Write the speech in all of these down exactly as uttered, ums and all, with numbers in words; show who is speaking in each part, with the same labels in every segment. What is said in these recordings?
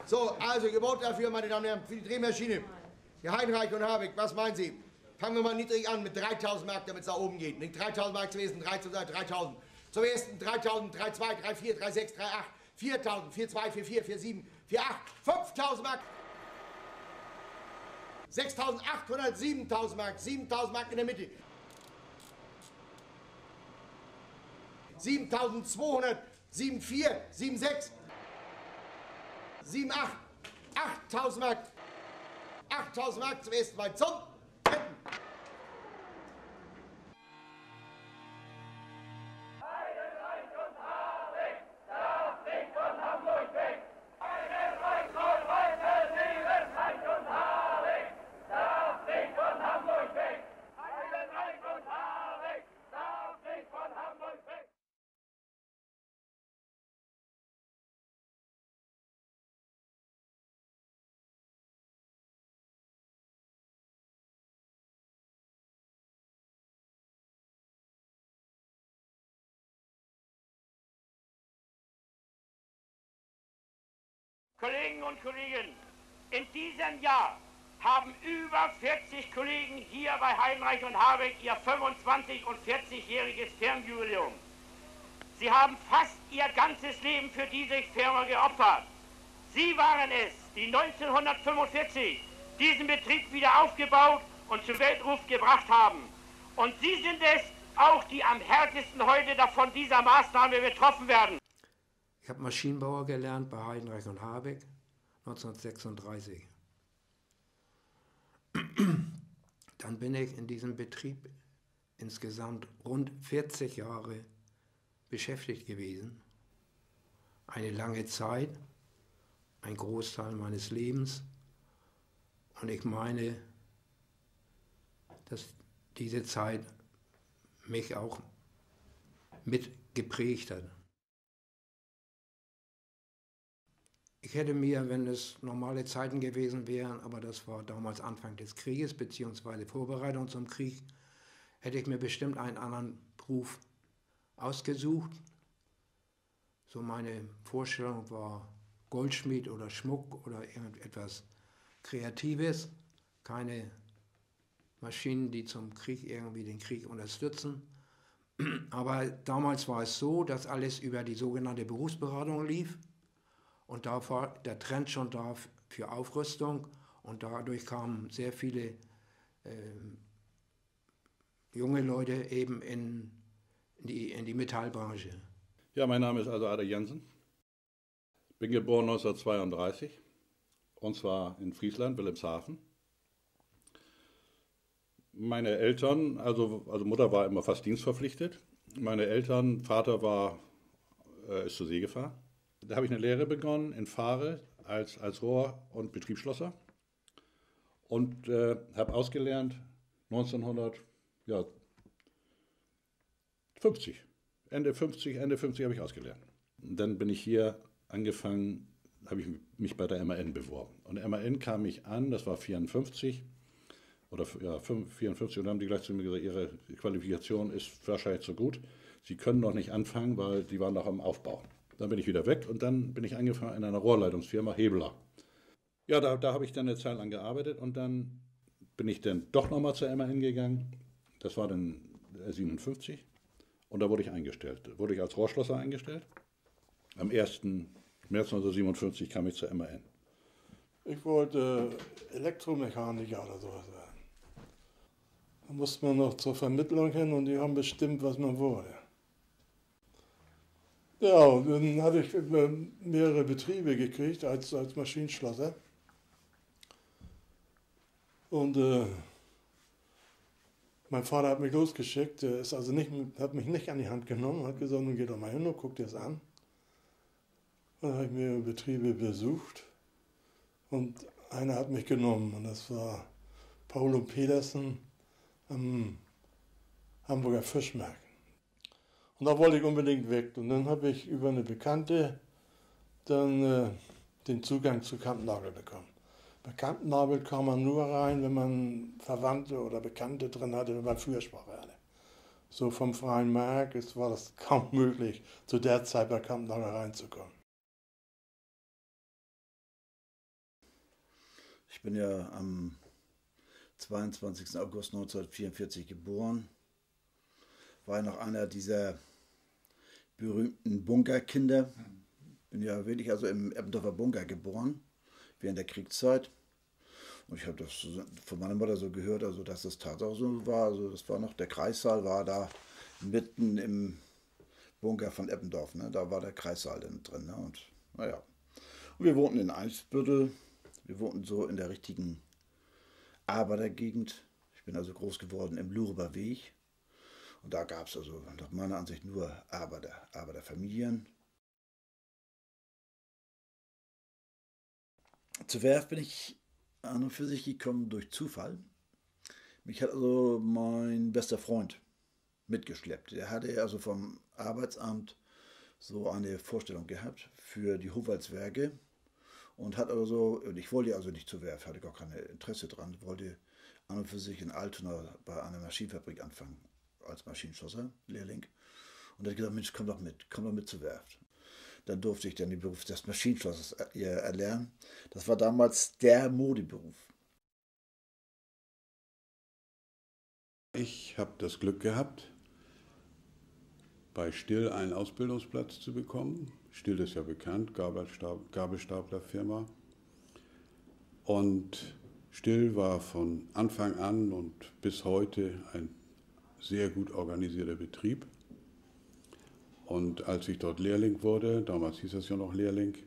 Speaker 1: So, also Gebot dafür, meine Damen und Herren, für die Drehmaschine. Die Heinreich und Habeck, was meinen Sie? Fangen wir mal niedrig an mit dreitausend Mark, damit es nach oben geht. Nicht dreitausend Mark zum ersten, dreitausend. Zum ersten dreitausend, drei Komma zwei, drei Komma vier, drei Komma sechs, drei Komma acht, viertausend, vier Komma zwei, vier Komma vier, vier Komma sieben, vier Komma acht, fünftausend Mark. sechstausendachthundert, siebentausend Mark, siebentausend Mark in der Mitte. siebentausendzweihundert, sieben Komma vier, sieben Komma sechs, sieben Komma acht, achttausend Mark. achttausend Mark zum ersten Mal zum dritten.
Speaker 2: Heinreich und Habeck darf nicht von Hamburg weg. Heinreich soll weiter leben. Heinreich und Habeck darf nicht von Hamburg weg. Heinreich und Habeck darf nicht von Hamburg weg.
Speaker 3: Kollegen und Kolleginnen, in diesem Jahr haben über vierzig Kollegen hier bei Heinreich und Habeck ihr fünfundzwanzig- und vierzigjähriges Firmenjubiläum. Sie haben fast ihr ganzes Leben für diese Firma geopfert. Sie waren es, die neunzehnhundertfünfundvierzig diesen Betrieb wieder aufgebaut und zum Weltruf gebracht haben. Und Sie sind es auch, die am härtesten heute davon dieser Maßnahme betroffen werden.
Speaker 4: Ich habe Maschinenbauer gelernt bei Heinreich und Habeck neunzehnhundertsechsunddreißig. Dann bin ich in diesem Betrieb insgesamt rund vierzig Jahre beschäftigt gewesen. Eine lange Zeit, ein Großteil meines Lebens. Und ich meine, dass diese Zeit mich auch mit geprägt hat. Ich hätte mir, wenn es normale Zeiten gewesen wären, aber das war damals Anfang des Krieges, beziehungsweise Vorbereitung zum Krieg, hätte ich mir bestimmt einen anderen Beruf ausgesucht. So meine Vorstellung war Goldschmied oder Schmuck oder irgendetwas Kreatives. Keine Maschinen, die zum Krieg irgendwie den Krieg unterstützen. Aber damals war es so, dass alles über die sogenannte Berufsberatung lief. Und da war der Trend schon da für Aufrüstung und dadurch kamen sehr viele äh, junge Leute eben in, in, die, in die Metallbranche.
Speaker 5: Ja, mein Name ist also Ada Jensen. Bin geboren neunzehnhundertzweiunddreißig und zwar in Friesland, Wilhelmshaven. Meine Eltern, also, also Mutter war immer fast dienstverpflichtet. Meine Eltern, Vater war, äh, ist zur See gefahren. Da habe ich eine Lehre begonnen in Fahre als, als Rohr- und Betriebsschlosser und äh, habe ausgelernt neunzehnhundertfünfzig. Ende fünfzig, Ende fünfzig habe ich ausgelernt. Und dann bin ich hier angefangen, habe ich mich bei der M A N beworben. Und M A N kam ich an, das war vierundfünfzig oder ja, vierundfünfzig, und dann haben die gleich zu mir gesagt, Ihre Qualifikation ist wahrscheinlich zu gut. Sie können noch nicht anfangen, weil die waren noch am Aufbau. Dann bin ich wieder weg und dann bin ich angefangen in einer Rohrleitungsfirma, Hebeler. Ja, da, da habe ich dann eine Zeit lang gearbeitet und dann bin ich dann doch nochmal zur M A N gegangen. Das war dann siebenundfünfzig und da wurde ich eingestellt. Da wurde ich als Rohrschlosser eingestellt. Am ersten März neunzehnhundertsiebenundfünfzig kam ich zur M A N.
Speaker 6: Ich wollte Elektromechaniker oder sowas werden. Da musste man noch zur Vermittlung hin und die haben bestimmt, was man wollte. Ja, und dann hatte ich mehrere Betriebe gekriegt als, als Maschinenschlosser. Und äh, mein Vater hat mich losgeschickt, der ist also nicht, hat mich nicht an die Hand genommen, hat gesagt, nun geh doch mal hin und guck dir das an. Dann habe ich mehrere Betriebe besucht und einer hat mich genommen und das war Paulo Pedersen am Hamburger Fischmarkt. Und da wollte ich unbedingt weg. Und dann habe ich über eine Bekannte dann äh, den Zugang zu Kampnagel bekommen. Bei Kampnagel kam man nur rein, wenn man Verwandte oder Bekannte drin hatte, wenn man Fürsprache hatte. So vom freien Markt es war das kaum möglich, zu der Zeit bei Kampnagel reinzukommen.
Speaker 7: Ich bin ja am zweiundzwanzigsten August neunzehnhundertvierundvierzig geboren. War ja noch einer dieser berühmten Bunkerkinder. Bin ja wirklich also im Eppendorfer Bunker geboren, während der Kriegszeit. Und ich habe das von meiner Mutter so gehört, also dass das tatsächlich so war. Also das war noch, der Kreissaal war da mitten im Bunker von Eppendorf. Ne? Da war der Kreissaal dann drin. Ne? Und naja. Und wir wohnten in Eimsbüttel. Wir wohnten so in der richtigen Arbeitergegend. Ich bin also groß geworden im Lureber Weg. Und da gab es also nach meiner Ansicht nur Arbeiter, Arbeiterfamilien. Zur Werft bin ich an und für sich gekommen durch Zufall. Mich hat also mein bester Freund mitgeschleppt. Der hatte also vom Arbeitsamt so eine Vorstellung gehabt für die Hofwaldswerke und hat also, und ich wollte also nicht zur Werft, hatte gar kein Interesse dran, wollte an und für sich in Altona bei einer Maschinenfabrik anfangen, als Maschinenschlosser, Lehrling. Und er hat gesagt, Mensch, komm doch mit, komm doch mit zur Werft. Dann durfte ich dann den Beruf des Maschinenschlossers erlernen. Das war damals der Modeberuf.
Speaker 8: Ich habe das Glück gehabt, bei Still einen Ausbildungsplatz zu bekommen. Still ist ja bekannt, Gabelstab- Gabelstaplerfirma. Und Still war von Anfang an und bis heute ein sehr gut organisierter Betrieb. Und als ich dort Lehrling wurde, damals hieß es ja noch Lehrling,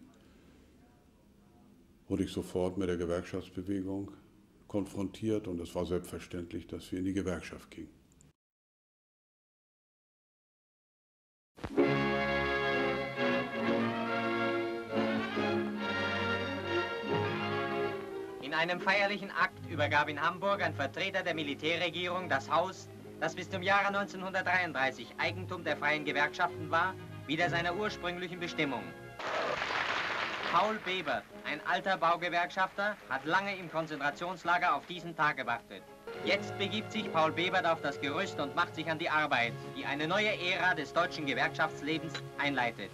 Speaker 8: wurde ich sofort mit der Gewerkschaftsbewegung konfrontiert und es war selbstverständlich, dass wir in die Gewerkschaft gingen.
Speaker 9: In einem feierlichen Akt übergab in Hamburg ein Vertreter der Militärregierung das Haus, das bis zum Jahre neunzehnhundertdreiunddreißig Eigentum der freien Gewerkschaften war, wieder seiner ursprünglichen Bestimmung. Paul Bebert, ein alter Baugewerkschafter, hat lange im Konzentrationslager auf diesen Tag gewartet. Jetzt begibt sich Paul Bebert auf das Gerüst und macht sich an die Arbeit, die eine neue Ära des deutschen Gewerkschaftslebens einleitet.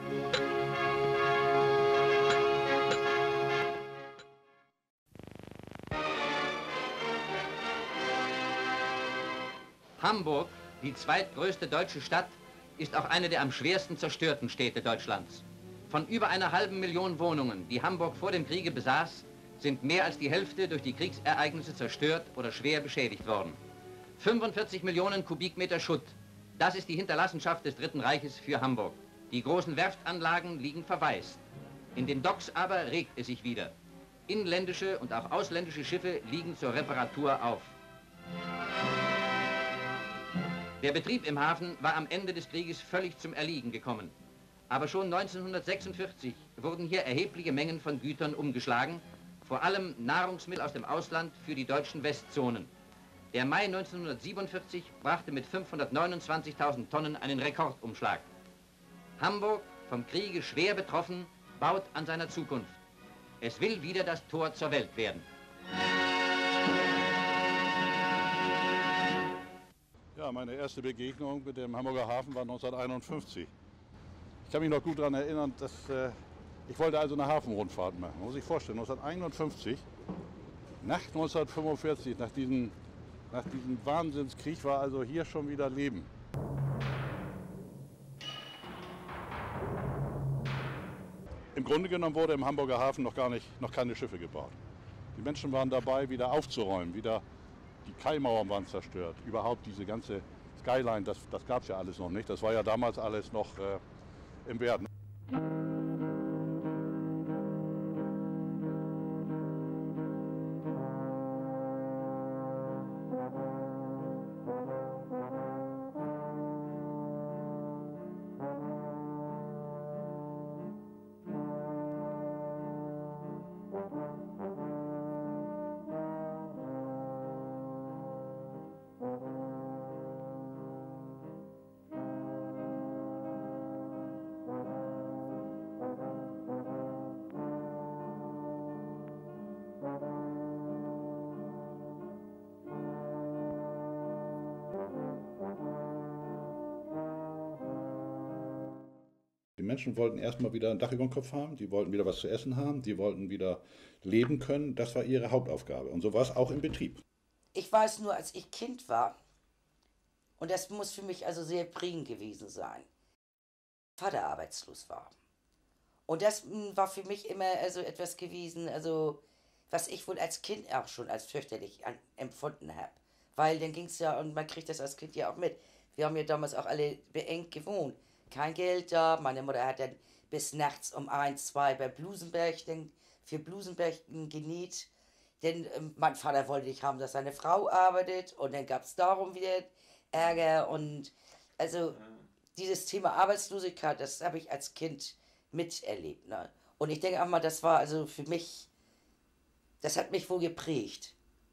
Speaker 9: Hamburg, die zweitgrößte deutsche Stadt, ist auch eine der am schwersten zerstörten Städte Deutschlands. Von über einer halben Million Wohnungen, die Hamburg vor dem Kriege besaß, sind mehr als die Hälfte durch die Kriegsereignisse zerstört oder schwer beschädigt worden. fünfundvierzig Millionen Kubikmeter Schutt, das ist die Hinterlassenschaft des Dritten Reiches für Hamburg. Die großen Werftanlagen liegen verwaist. In den Docks aber regt es sich wieder. Inländische und auch ausländische Schiffe liegen zur Reparatur auf. Der Betrieb im Hafen war am Ende des Krieges völlig zum Erliegen gekommen. Aber schon neunzehnhundertsechsundvierzig wurden hier erhebliche Mengen von Gütern umgeschlagen, vor allem Nahrungsmittel aus dem Ausland für die deutschen Westzonen. Der Mai neunzehnhundertsiebenundvierzig brachte mit fünfhundertneunundzwanzigtausend Tonnen einen Rekordumschlag. Hamburg, vom Kriege schwer betroffen, baut an seiner Zukunft. Es will wieder das Tor zur Welt werden.
Speaker 5: Ja, meine erste Begegnung mit dem Hamburger Hafen war neunzehnhunderteinundfünfzig. Ich kann mich noch gut daran erinnern, dass äh, ich wollte also eine Hafenrundfahrt machen. Man muss sich vorstellen, neunzehnhunderteinundfünfzig, nach neunzehnhundertfünfundvierzig, nach diesem, nach diesem Wahnsinnskrieg, war also hier schon wieder Leben. Im Grunde genommen wurde im Hamburger Hafen noch gar nicht, noch keine Schiffe gebaut. Die Menschen waren dabei, wieder aufzuräumen, wieder die Kaimauern waren zerstört. Überhaupt diese ganze Skyline, das, das gab es ja alles noch nicht. Das war ja damals alles noch äh, im Werden. Menschen wollten erstmal wieder ein Dach über dem Kopf haben, die wollten wieder was zu essen haben, die wollten wieder leben können. Das war ihre Hauptaufgabe. Und so war es auch im Betrieb.
Speaker 10: Ich weiß nur, als ich Kind war, und das muss für mich also sehr prägend gewesen sein, Vater arbeitslos war. Und das war für mich immer also etwas gewesen, also was ich wohl als Kind auch schon als fürchterlich an, empfunden habe. Weil dann ging es ja, und man kriegt das als Kind ja auch mit, wir haben ja damals auch alle beengt gewohnt. Kein Geld da, meine Mutter hat dann bis nachts um eins, zwei bei Blusenberg, dann für Blusenberg genäht. Denn ähm, mein Vater wollte nicht haben, dass seine Frau arbeitet, und dann gab es darum wieder Ärger. Und also dieses Thema Arbeitslosigkeit, das habe ich als Kind miterlebt. Ne? Und ich denke auch mal, das war also für mich, das hat mich wohl geprägt.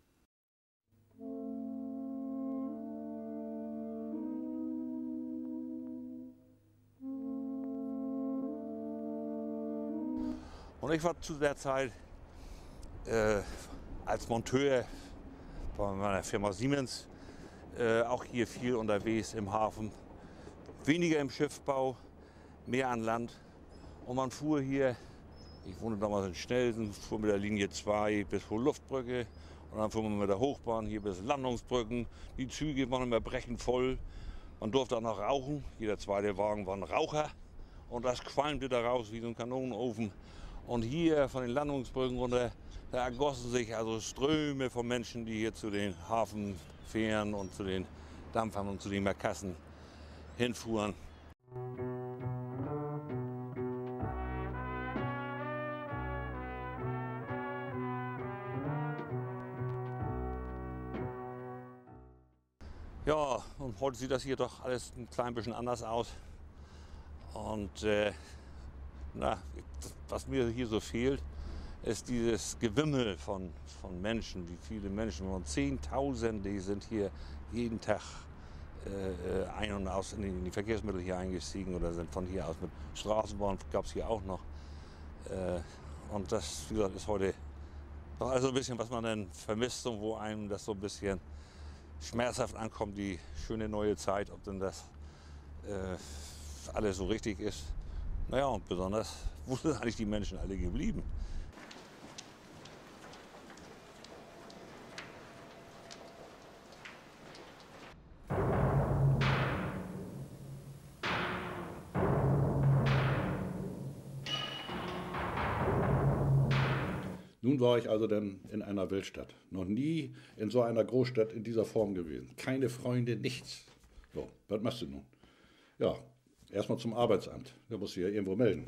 Speaker 11: Und ich war zu der Zeit äh, als Monteur bei meiner Firma Siemens äh, auch hier viel unterwegs im Hafen. Weniger im Schiffbau, mehr an Land. Und man fuhr hier, ich wohnte damals in Stelsen, fuhr mit der Linie zwei bis Hohe Luftbrücke. Und dann fuhr man mit der Hochbahn hier bis Landungsbrücken. Die Züge waren immer brechend voll. Man durfte auch noch rauchen. Jeder zweite Wagen war ein Raucher. Und das qualmte da raus wie so ein Kanonenofen. Und hier von den Landungsbrücken runter, da ergossen sich also Ströme von Menschen, die hier zu den Hafenfähren und zu den Dampfern und zu den Markassen hinfuhren. Ja, und heute sieht das hier doch alles ein klein bisschen anders aus. Und äh, na, was mir hier so fehlt, ist dieses Gewimmel von, von Menschen, wie viele Menschen, und Zehntausende, die sind hier jeden Tag äh, ein- und aus in die, in die Verkehrsmittel hier eingestiegen oder sind von hier aus mit Straßenbahn, gab es hier auch noch. Äh, und das, wie gesagt, ist heute doch also ein bisschen, was man dann vermisst und wo einem das so ein bisschen schmerzhaft ankommt, die schöne neue Zeit, ob denn das äh, alles so richtig ist. Naja, und besonders, wo sind eigentlich die Menschen alle geblieben?
Speaker 5: Nun war ich also dann in einer Weltstadt. Noch nie in so einer Großstadt in dieser Form gewesen. Keine Freunde, nichts. So, was machst du nun? Ja, erstmal zum Arbeitsamt. Da musst du ja irgendwo melden.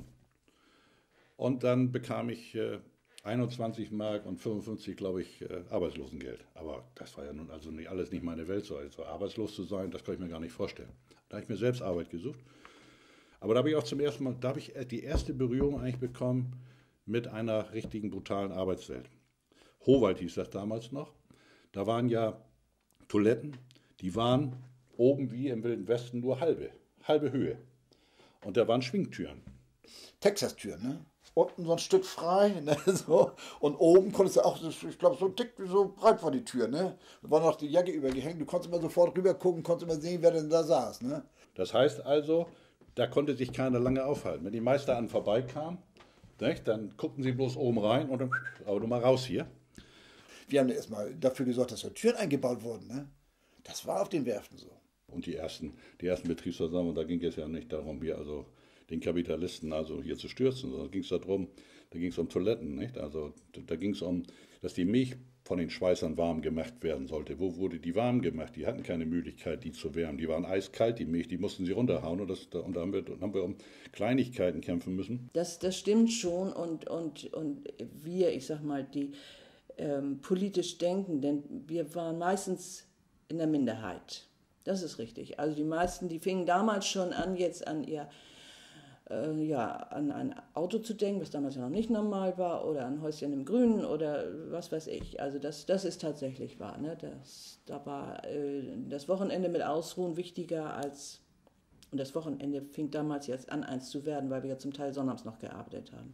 Speaker 5: Und dann bekam ich äh, einundzwanzig Mark und fünfundfünfzig, glaube ich, äh, Arbeitslosengeld. Aber das war ja nun also nicht alles nicht meine Welt. So also arbeitslos zu sein, das kann ich mir gar nicht vorstellen. Da habe ich mir selbst Arbeit gesucht. Aber da habe ich auch zum ersten Mal, da habe ich die erste Berührung eigentlich bekommen mit einer richtigen brutalen Arbeitswelt. Howald hieß das damals noch. Da waren ja Toiletten, die waren oben wie im Wilden Westen nur halbe, halbe Höhe. Und da waren Schwingtüren.
Speaker 7: Texas-Türen, ne? Unten so ein Stück frei, ne? So. Und oben konntest du auch, ich glaube, so dick, so breit war die Tür, ne? Da war noch die Jacke übergehängt, du konntest immer sofort rüber gucken, konntest immer sehen, wer denn da saß, ne?
Speaker 5: Das heißt also, da konnte sich keiner lange aufhalten. Wenn die Meister an vorbeikamen, nicht, dann guckten sie bloß oben rein und dann, aber du mal raus hier.
Speaker 7: Wir haben erstmal dafür gesorgt, dass da Türen eingebaut wurden, ne? Das war auf den Werften so.
Speaker 5: Und die ersten, die ersten Betriebsversammlungen, da ging es ja nicht darum, hier also den Kapitalisten also hier zu stürzen, sondern ging es darum, da ging es um Toiletten, nicht? Also da ging es um, dass die Milch von den Schweißern warm gemacht werden sollte. Wo wurde die warm gemacht? Die hatten keine Möglichkeit, die zu wärmen. Die waren eiskalt, die Milch, die mussten sie runterhauen. Und, das, und da haben wir, haben wir um Kleinigkeiten kämpfen müssen.
Speaker 12: Das, das stimmt schon. Und, und, und wir, ich sag mal, die ähm, politisch Denkenden, wir waren meistens in der Minderheit. Das ist richtig. Also die meisten, die fingen damals schon an, jetzt an ihr äh, ja, an ein Auto zu denken, was damals ja noch nicht normal war, oder ein Häuschen im Grünen oder was weiß ich. Also das, das ist tatsächlich wahr. Ne? Das, da war äh, das Wochenende mit Ausruhen wichtiger als, und das Wochenende fing damals jetzt an, eins zu werden, weil wir ja zum Teil sonnabends noch gearbeitet haben.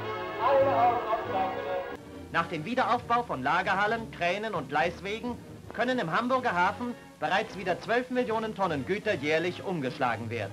Speaker 13: Nach dem Wiederaufbau von Lagerhallen, Kränen und Gleiswegen können im Hamburger Hafen bereits wieder zwölf Millionen Tonnen Güter jährlich umgeschlagen werden.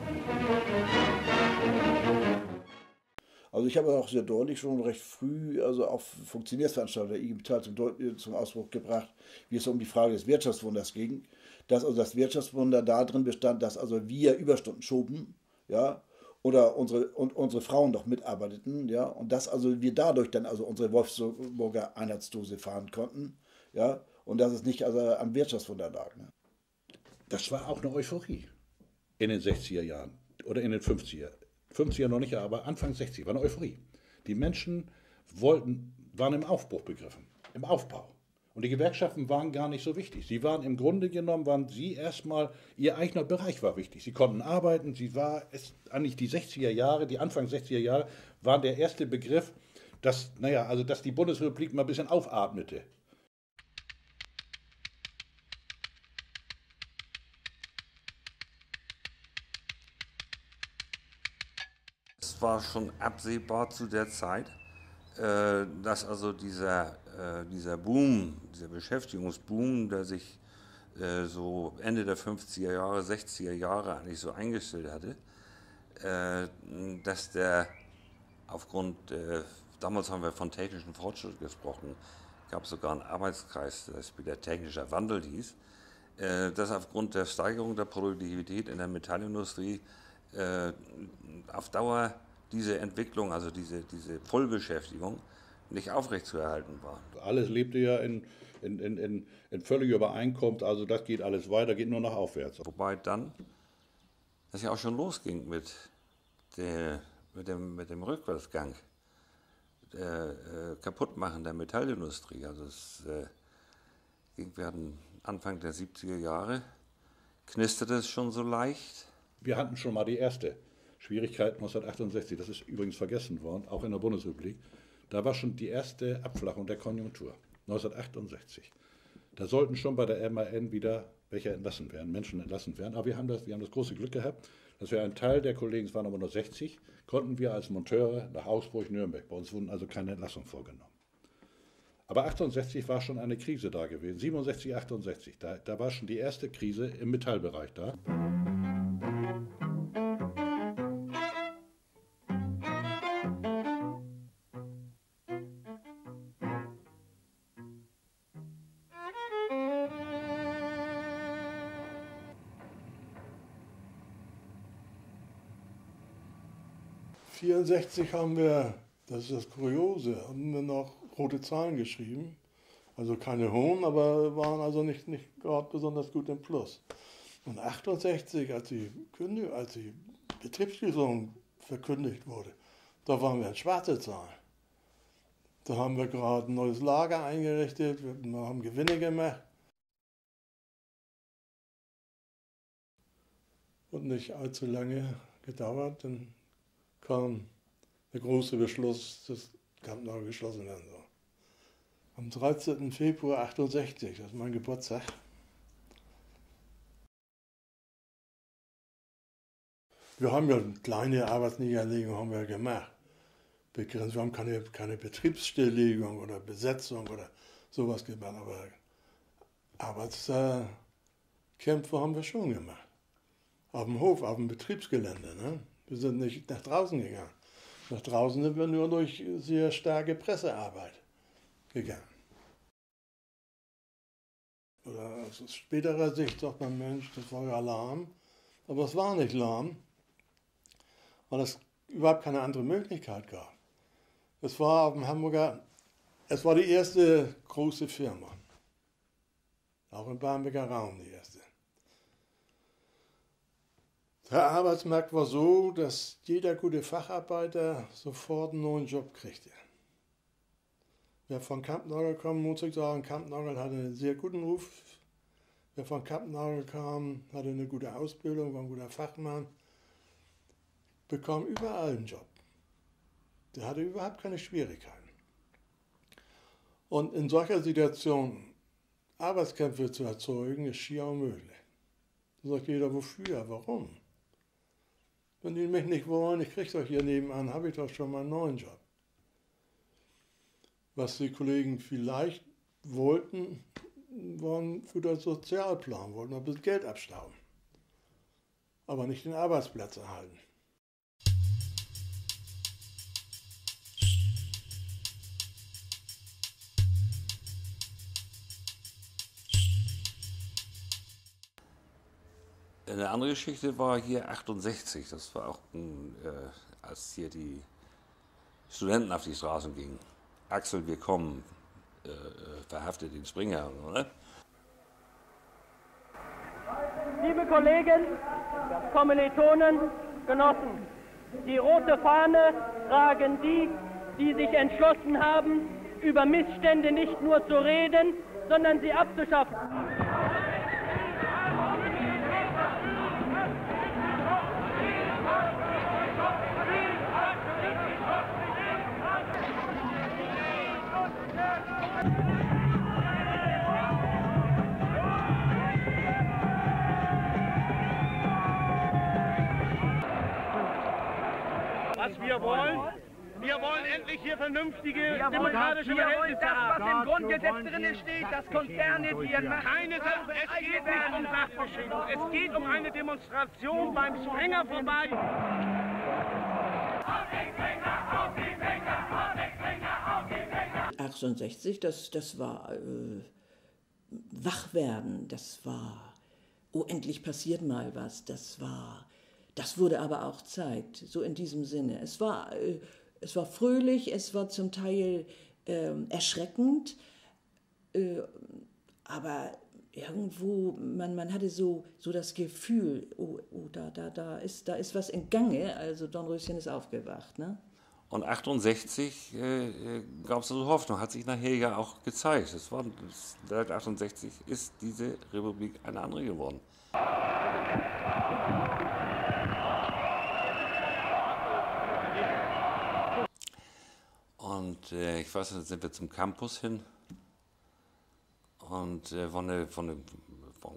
Speaker 7: Also ich habe auch sehr deutlich schon recht früh also auf Funktionärsveranstaltungen der I G Metall zum, zum Ausdruck gebracht, wie es um die Frage des Wirtschaftswunders ging, dass also das Wirtschaftswunder darin bestand, dass also wir Überstunden schoben, ja, oder unsere, und unsere Frauen doch mitarbeiteten, ja, und dass also wir dadurch dann also unsere Wolfsburger Einheitsdose fahren konnten, ja, und dass es nicht also am Wirtschaftswunder lag. Ne?
Speaker 5: Das war auch eine Euphorie in den sechziger Jahren oder in den fünfziger. fünfziger noch nicht, aber Anfang sechziger war eine Euphorie. Die Menschen wollten, waren im Aufbruch begriffen, im Aufbau. Und die Gewerkschaften waren gar nicht so wichtig. Sie waren im Grunde genommen, waren sie erstmal, ihr eigener Bereich war wichtig. Sie konnten arbeiten, sie war, es, eigentlich die sechziger Jahre, die Anfang sechziger Jahre, waren der erste Begriff, dass, naja, also dass die Bundesrepublik mal ein bisschen aufatmete.
Speaker 11: Es war schon absehbar zu der Zeit, äh, dass also dieser, äh, dieser Boom, dieser Beschäftigungsboom, der sich äh, so Ende der fünfziger Jahre, sechziger Jahre eigentlich so eingestellt hatte, äh, dass der aufgrund, äh, damals haben wir von technischem Fortschritt gesprochen, gab es sogar einen Arbeitskreis, das wieder technischer Wandel hieß, äh, dass aufgrund der Steigerung der Produktivität in der Metallindustrie äh, auf Dauer diese Entwicklung, also diese, diese Vollbeschäftigung, nicht aufrechtzuerhalten war.
Speaker 5: Alles lebte ja in, in, in, in, in völliger Übereinkunft, also das geht alles weiter, geht nur nach aufwärts.
Speaker 11: Wobei dann das ja auch schon losging mit, der, mit, dem, mit dem Rückwärtsgang, der äh, Kaputtmachen der Metallindustrie. Also es äh, ging, wir hatten Anfang der siebziger Jahre, knisterte es schon so leicht.
Speaker 5: Wir hatten schon mal die erste Schwierigkeit neunzehnhundertachtundsechzig, das ist übrigens vergessen worden, auch in der Bundesrepublik. Da war schon die erste Abflachung der Konjunktur, neunzehnhundertachtundsechzig. Da sollten schon bei der M A N wieder welche entlassen werden, Menschen entlassen werden. Aber wir haben das, wir haben das große Glück gehabt, dass wir einen Teil der Kollegen, es waren aber nur sechzig, konnten wir als Monteure nach Augsburg, Nürnberg. Bei uns wurden also keine Entlassungen vorgenommen. Aber achtundsechzig war schon eine Krise da gewesen, siebenundsechzig, achtundsechzig. Da, da war schon die erste Krise im Metallbereich da.
Speaker 6: vierundsechzig haben wir, das ist das Kuriose, haben wir noch rote Zahlen geschrieben. Also keine hohen, aber waren also nicht, nicht gerade besonders gut im Plus. Und achtundsechzig, als die, als die Betriebsschließung verkündigt wurde, da waren wir in schwarze Zahlen. Da haben wir gerade ein neues Lager eingerichtet, wir haben Gewinne gemacht. Und nicht allzu lange gedauert, dann kam der große Beschluss, das Kampnagel geschlossen werden soll. Am dreizehnten Februar achtundsechzig, das ist mein Geburtstag. Wir haben ja eine kleine Arbeitsniederlegung haben wir gemacht. Wir haben keine, keine Betriebsstilllegung oder Besetzung oder sowas gemacht, aber Arbeitskämpfe haben wir schon gemacht. Auf dem Hof, auf dem Betriebsgelände. Ne? Wir sind nicht nach draußen gegangen. Nach draußen sind wir nur durch sehr starke Pressearbeit gegangen. Oder aus späterer Sicht sagt man, Mensch, das war ja lahm. Aber es war nicht lahm, weil es überhaupt keine andere Möglichkeit gab. Es war auf dem Hamburger, es war die erste große Firma. Auch im Barmbeker Raum die erste. Der Arbeitsmarkt war so, dass jeder gute Facharbeiter sofort einen neuen Job kriegte. Wer von Kampnagel kam, muss ich sagen, Kampnagel hatte einen sehr guten Ruf. Wer von Kampnagel kam, hatte eine gute Ausbildung, war ein guter Fachmann, bekam überall einen Job. Der hatte überhaupt keine Schwierigkeiten. Und in solcher Situation Arbeitskämpfe zu erzeugen, ist schier unmöglich. Da sagt jeder, wofür, warum? Wenn die mich nicht wollen, ich kriege doch hier nebenan, habe ich doch schon mal einen neuen Job. Was die Kollegen vielleicht wollten, waren für den Sozialplan, wollten ein bisschen Geld abstauben. Aber nicht den Arbeitsplatz erhalten.
Speaker 11: Eine andere Geschichte war hier achtundsechzig. Das war auch, ein, äh, als hier die Studenten auf die Straßen gingen. Axel, wir kommen, äh, verhaftet den Springer, oder?
Speaker 14: Liebe Kollegen, Kommilitonen, Genossen, die rote Fahne tragen die, die sich entschlossen haben, über Missstände nicht nur zu reden, sondern sie abzuschaffen.
Speaker 15: Was wir wollen, wir wollen endlich hier vernünftige
Speaker 14: Wir
Speaker 15: demokratische
Speaker 14: wollen, wir wollen
Speaker 15: Verhältnisse
Speaker 14: das,
Speaker 15: haben.
Speaker 14: was im Grundgesetz drin steht, dass Konzerne, die ihren Macht
Speaker 15: Keine Sache, es geht nicht um Sachbeschickung. Es geht um eine Demonstration beim Springer vorbei.
Speaker 12: achtundsechzig, das, das war äh, Wachwerden, das war, oh, endlich passiert mal was, das war, das wurde aber auch Zeit, so in diesem Sinne. Es war, äh, es war fröhlich, es war zum Teil äh, erschreckend, äh, aber irgendwo, man, man hatte so, so das Gefühl, oh, oh da, da, da, ist, da ist was in Gange, also Dornröschen ist aufgewacht, ne?
Speaker 11: Und achtundsechzig äh, gab es also Hoffnung, hat sich nachher ja auch gezeigt. Es war, seit achtundsechzig ist diese Republik eine andere geworden. Und äh, ich weiß nicht, sind wir zum Campus hin und äh, von, eine, von, eine, von,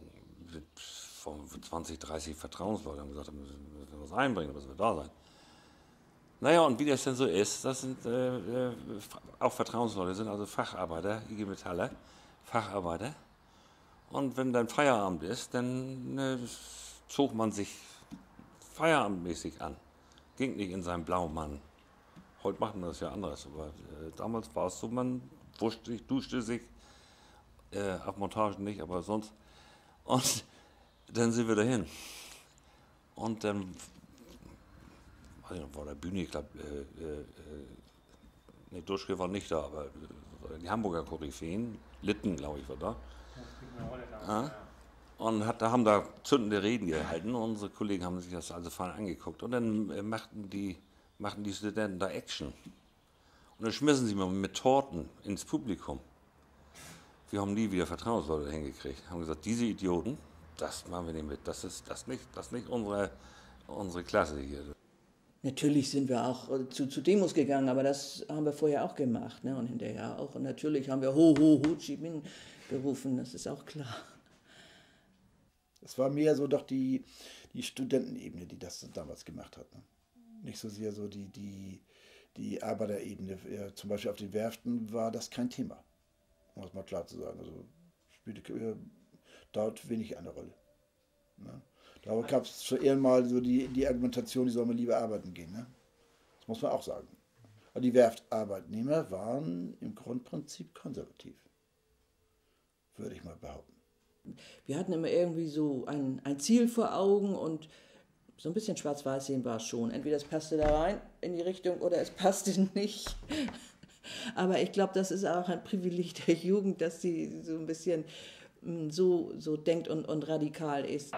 Speaker 11: von zwanzig, dreißig Vertrauensleute haben gesagt, wir müssen was einbringen, müssen wir da sein. Naja, und wie das denn so ist, das sind äh, auch Vertrauensleute, sind also Facharbeiter, I G Metaller, Facharbeiter. Und wenn dann Feierabend ist, dann äh, zog man sich feierabendmäßig an. Ging nicht in seinem Blaumann. Heute macht man das ja anders, aber äh, damals war es so, man wuschte sich, duschte sich, äh, auf Montagen nicht, aber sonst. Und dann sind wir dahin. Und dann war der Bühne, ich glaube, äh, äh, ne, Duschke war nicht da, aber äh, die Hamburger Koryphäen, Litten, glaube ich, war da. Ja. Und hat, da haben da zündende Reden gehalten und unsere Kollegen haben sich das also fein angeguckt. Und dann äh, machten, die, machten die Studenten da Action. Und dann schmissen sie mal mit Torten ins Publikum. Wir haben nie wieder Vertrauensleute hingekriegt. Haben gesagt, diese Idioten, das machen wir nicht mit. Das ist das nicht, das nicht unsere, unsere Klasse hier.
Speaker 12: Natürlich sind wir auch zu, zu Demos gegangen, aber das haben wir vorher auch gemacht, ne? Und hinterher auch. Und natürlich haben wir Ho, Ho, Ho Chi Minh gerufen, das ist auch klar.
Speaker 7: Es war mehr so doch die, die Studentenebene, die das damals gemacht hat. Ne? Nicht so sehr so die, die, die Arbeiterebene. Ja, zum Beispiel auf den Werften war das kein Thema, um es mal klar zu sagen. Also spielte äh, dort wenig eine Rolle. Ne? Da gab es schon eher mal so die, die Argumentation, die soll man lieber arbeiten gehen. Ne? Das muss man auch sagen. Aber die Werftarbeitnehmer waren im Grundprinzip konservativ, würde ich mal behaupten.
Speaker 12: Wir hatten immer irgendwie so ein, ein Ziel vor Augen und so ein bisschen schwarz-weiß sehen war es schon. Entweder es passte da rein in die Richtung oder es passte nicht. Aber ich glaube, das ist auch ein Privileg der Jugend, dass sie so ein bisschen so, so denkt und, und radikal ist.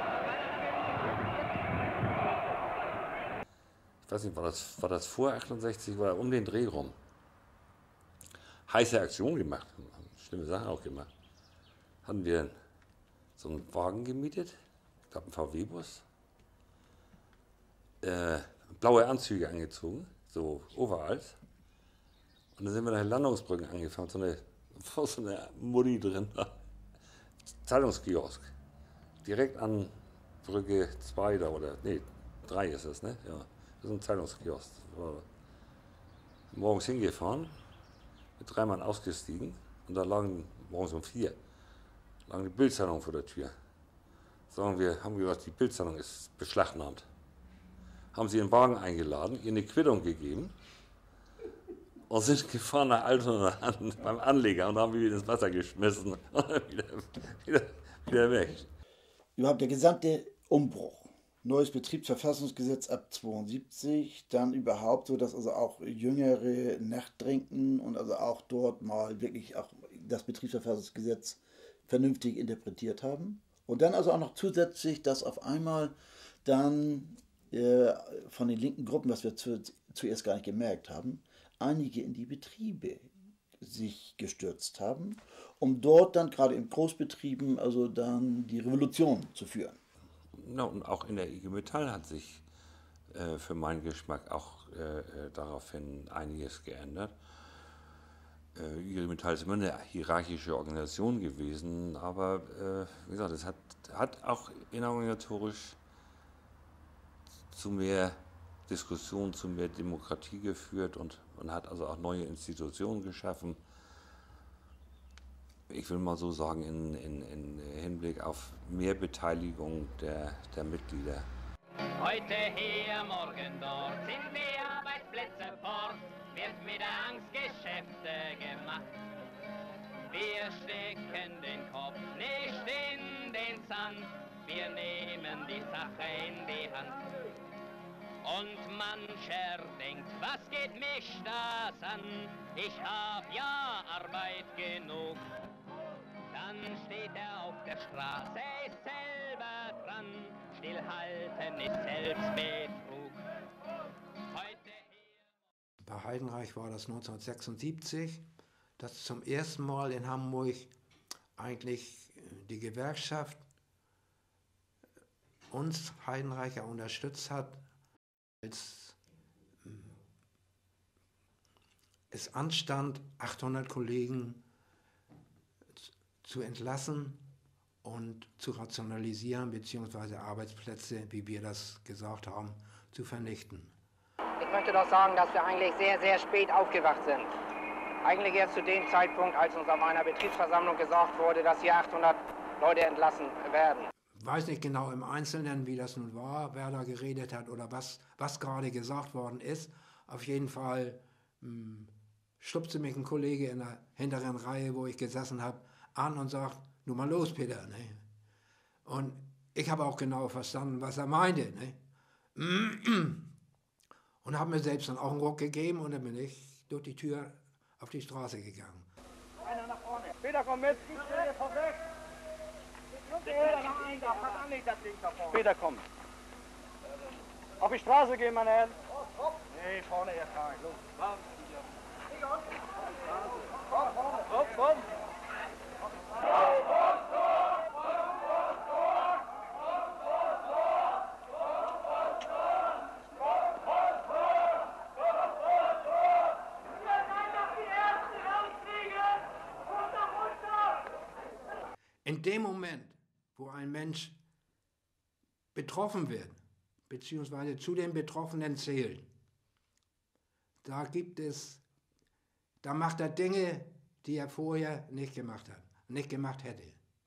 Speaker 11: Ich weiß nicht, war das, war das vor achtundsechzig oder um den Dreh rum? Heiße Aktion gemacht, schlimme Sachen auch gemacht. Hatten wir so einen Wagen gemietet, ich glaube einen V W-Bus, äh, blaue Anzüge angezogen, so Overalls. Und dann sind wir nach Landungsbrücken angefahren, so eine, so eine Mutti drin, Zeitungskiosk, direkt an Brücke zwei da, oder, nee, drei ist es, ne? Ja. Das ist ein Zeitungskiosk. Morgens hingefahren, mit drei Mann ausgestiegen und da lagen morgens um vier lag die Bildzeitung vor der Tür. Sagen wir, haben gesagt, die Bildzeitung ist beschlagnahmt. Haben sie den Wagen eingeladen, ihr eine Quittung gegeben und sind gefahren nach Altona beim Anleger und haben wieder ins Wasser geschmissen und wieder, wieder, wieder weg.
Speaker 7: Überhaupt der gesamte Umbruch. Neues Betriebsverfassungsgesetz ab zweiundsiebzig, dann überhaupt so, dass also auch Jüngere nachtrinken und also auch dort mal wirklich auch das Betriebsverfassungsgesetz vernünftig interpretiert haben. Und dann also auch noch zusätzlich, dass auf einmal dann äh, von den linken Gruppen, was wir zu, zuerst gar nicht gemerkt haben, einige in die Betriebe sich gestürzt haben, um dort dann gerade in Großbetrieben also dann die Revolution zu führen.
Speaker 11: Ja, und auch in der I G Metall hat sich äh, für meinen Geschmack auch äh, daraufhin einiges geändert. Äh, I G Metall ist immer eine hierarchische Organisation gewesen, aber äh, wie gesagt, es hat, hat auch innerorganisatorisch zu mehr Diskussion, zu mehr Demokratie geführt und man hat also auch neue Institutionen geschaffen. Ich will mal so sagen, in, in, in Hinblick auf mehr Beteiligung der, der Mitglieder.
Speaker 2: Heute hier, morgen dort, sind die Arbeitsplätze fort, wird mit Angst Geschäfte gemacht. Wir stecken den Kopf nicht in den Sand, wir nehmen die Sache in die Hand. Und mancher denkt, was geht mich das an, ich hab ja Arbeit genug. Dann steht er auf der Straße, ist selber dran, stillhalten ist Selbstbetrug. Heute
Speaker 4: Bei Heidenreich war das neunzehnhundertsechsundsiebzig, dass zum ersten Mal in Hamburg eigentlich die Gewerkschaft uns Heidenreicher unterstützt hat, als es anstand, achthundert Kollegen zu entlassen und zu rationalisieren, beziehungsweise Arbeitsplätze, wie wir das gesagt haben, zu vernichten.
Speaker 16: Ich möchte doch sagen, dass wir eigentlich sehr, sehr spät aufgewacht sind. Eigentlich erst zu dem Zeitpunkt, als uns auf einer Betriebsversammlung gesagt wurde, dass hier achthundert Leute entlassen werden.
Speaker 4: Ich weiß nicht genau im Einzelnen, wie das nun war, wer da geredet hat oder was, was gerade gesagt worden ist. Auf jeden Fall hm, stupste mich ein Kollege in der hinteren Reihe, wo ich gesessen habe, an und sagt, nun mal los, Peter. Ne? Und ich habe auch genau verstanden, was er meinte. Ne? Und habe mir selbst dann auch einen Ruck gegeben und dann bin ich durch die Tür auf die Straße gegangen.
Speaker 15: Einer nach vorne. Peter, komm mit. Peter, komm. Auf die Straße gehen, meine Herren. Nee, vorne erst rein. Los. Komm, komm.
Speaker 4: In dem Moment, wo ein Mensch betroffen wird, beziehungsweise zu den Betroffenen zählt, da gibt es, da macht er Dinge, die er vorher nicht gemacht hat, nicht gemacht hätte.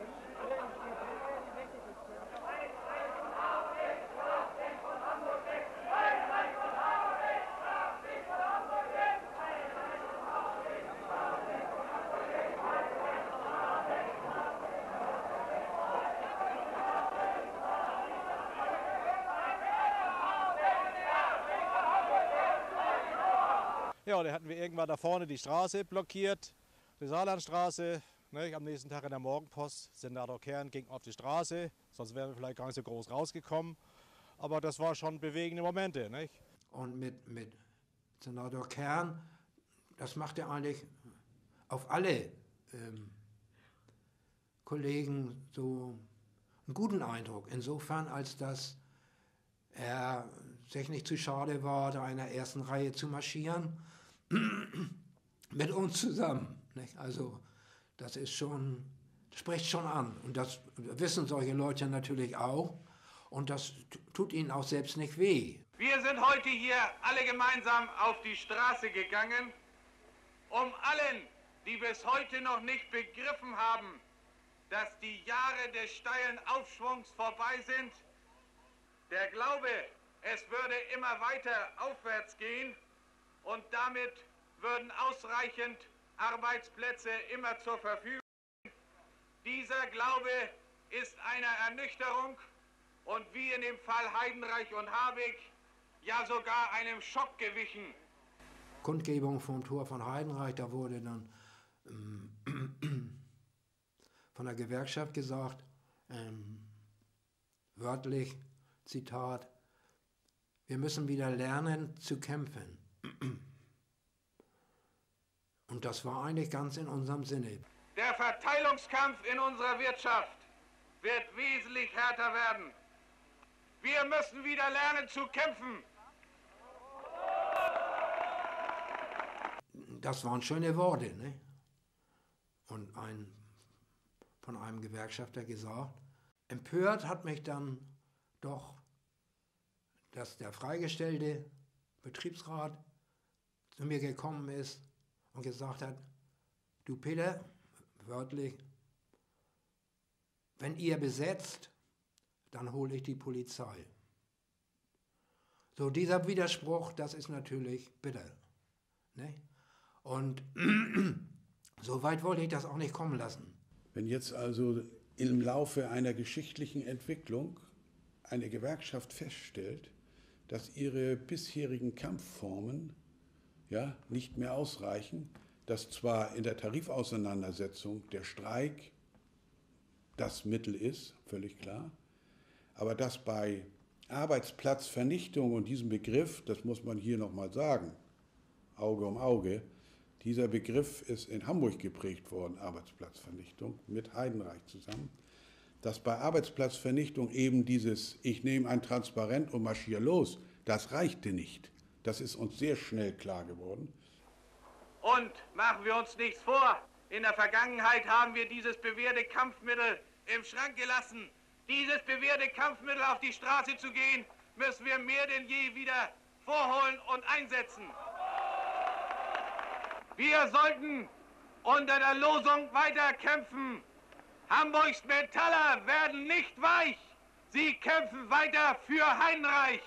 Speaker 17: Ja, da hatten wir irgendwann da vorne die Straße blockiert, die Saarlandstraße. Ne, am nächsten Tag in der Morgenpost, Senator Kern ging auf die Straße, sonst wären wir vielleicht gar nicht so groß rausgekommen. Aber das war schon bewegende Momente. Nicht?
Speaker 4: Und mit, mit Senator Kern, das macht er eigentlich auf alle ähm, Kollegen so einen guten Eindruck. Insofern, als dass er sich nicht zu schade war, da in der ersten Reihe zu marschieren, mit uns zusammen. Nicht? Also das ist schon, spricht schon an. Und das wissen solche Leute natürlich auch. Und das tut ihnen auch selbst nicht weh.
Speaker 18: Wir sind heute hier alle gemeinsam auf die Straße gegangen, um allen, die bis heute noch nicht begriffen haben, dass die Jahre des steilen Aufschwungs vorbei sind. Der Glaube, es würde immer weiter aufwärts gehen und damit würden ausreichend Arbeitsplätze immer zur Verfügung stehen. Dieser Glaube ist einer Ernüchterung und wie in dem Fall Heidenreich und Habeck ja sogar einem Schock gewichen.
Speaker 4: Kundgebung vom Tor von Heidenreich, da wurde dann ähm, von der Gewerkschaft gesagt, ähm, wörtlich, Zitat, wir müssen wieder lernen zu kämpfen. Und das war eigentlich ganz in unserem Sinne.
Speaker 18: Der Verteilungskampf in unserer Wirtschaft wird wesentlich härter werden. Wir müssen wieder lernen zu kämpfen.
Speaker 4: Das waren schöne Worte, ne? Und ein, von einem Gewerkschafter gesagt, empört hat mich dann doch, dass der freigestellte Betriebsrat zu mir gekommen ist und gesagt hat, du Peter, wörtlich, wenn ihr besetzt, dann hole ich die Polizei. So, dieser Widerspruch, das ist natürlich bitter. Ne? Und so weit wollte ich das auch nicht kommen lassen.
Speaker 8: Wenn jetzt also im Laufe einer geschichtlichen Entwicklung eine Gewerkschaft feststellt, dass ihre bisherigen Kampfformen ja, nicht mehr ausreichen, dass zwar in der Tarifauseinandersetzung der Streik das Mittel ist, völlig klar, aber dass bei Arbeitsplatzvernichtung und diesem Begriff, das muss man hier nochmal sagen, Auge um Auge, dieser Begriff ist in Hamburg geprägt worden, Arbeitsplatzvernichtung, mit Heidenreich zusammen, dass bei Arbeitsplatzvernichtung eben dieses, ich nehme ein Transparent und marschiere los, das reichte nicht. Das ist uns sehr schnell klar geworden.
Speaker 18: Und machen wir uns nichts vor, in der Vergangenheit haben wir dieses bewährte Kampfmittel im Schrank gelassen. Dieses bewährte Kampfmittel auf die Straße zu gehen, müssen wir mehr denn je wieder vorholen und einsetzen. Wir sollten unter der Losung weiter kämpfen. Hamburgs Metaller werden nicht weich. Sie kämpfen weiter für Heidenreich.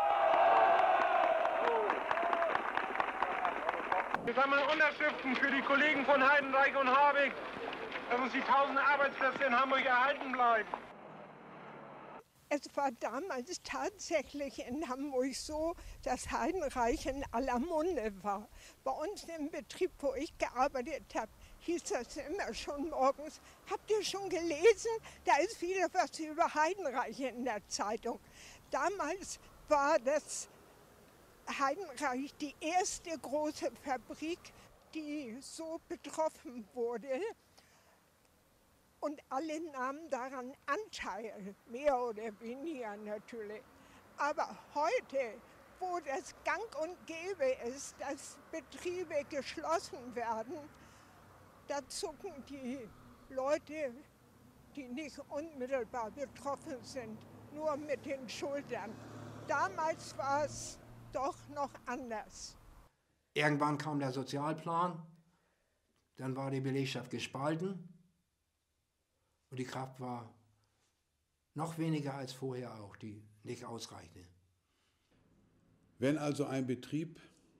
Speaker 15: Wir sammeln Unterschriften für die Kollegen von Heidenreich und Habeck, dass uns die tausend Arbeitsplätze in Hamburg erhalten bleiben.
Speaker 19: Es war damals tatsächlich in Hamburg so, dass Heidenreich in aller Munde war. Bei uns im Betrieb, wo ich gearbeitet habe, hieß das immer schon morgens, habt ihr schon gelesen, da ist wieder was über Heidenreich in der Zeitung. Damals war das Heidenreich die erste große Fabrik, die so betroffen wurde. Und alle nahmen daran Anteil, mehr oder weniger natürlich. Aber heute, wo das gang und gäbe ist, dass Betriebe geschlossen werden, da zucken die Leute, die nicht unmittelbar betroffen sind, nur mit den Schultern. Damals war es doch noch anders.
Speaker 4: Irgendwann kam der Sozialplan, dann war die Belegschaft gespalten. Und die Kraft war noch weniger als vorher auch, die nicht ausreichte.
Speaker 8: Wenn also ein Betrieb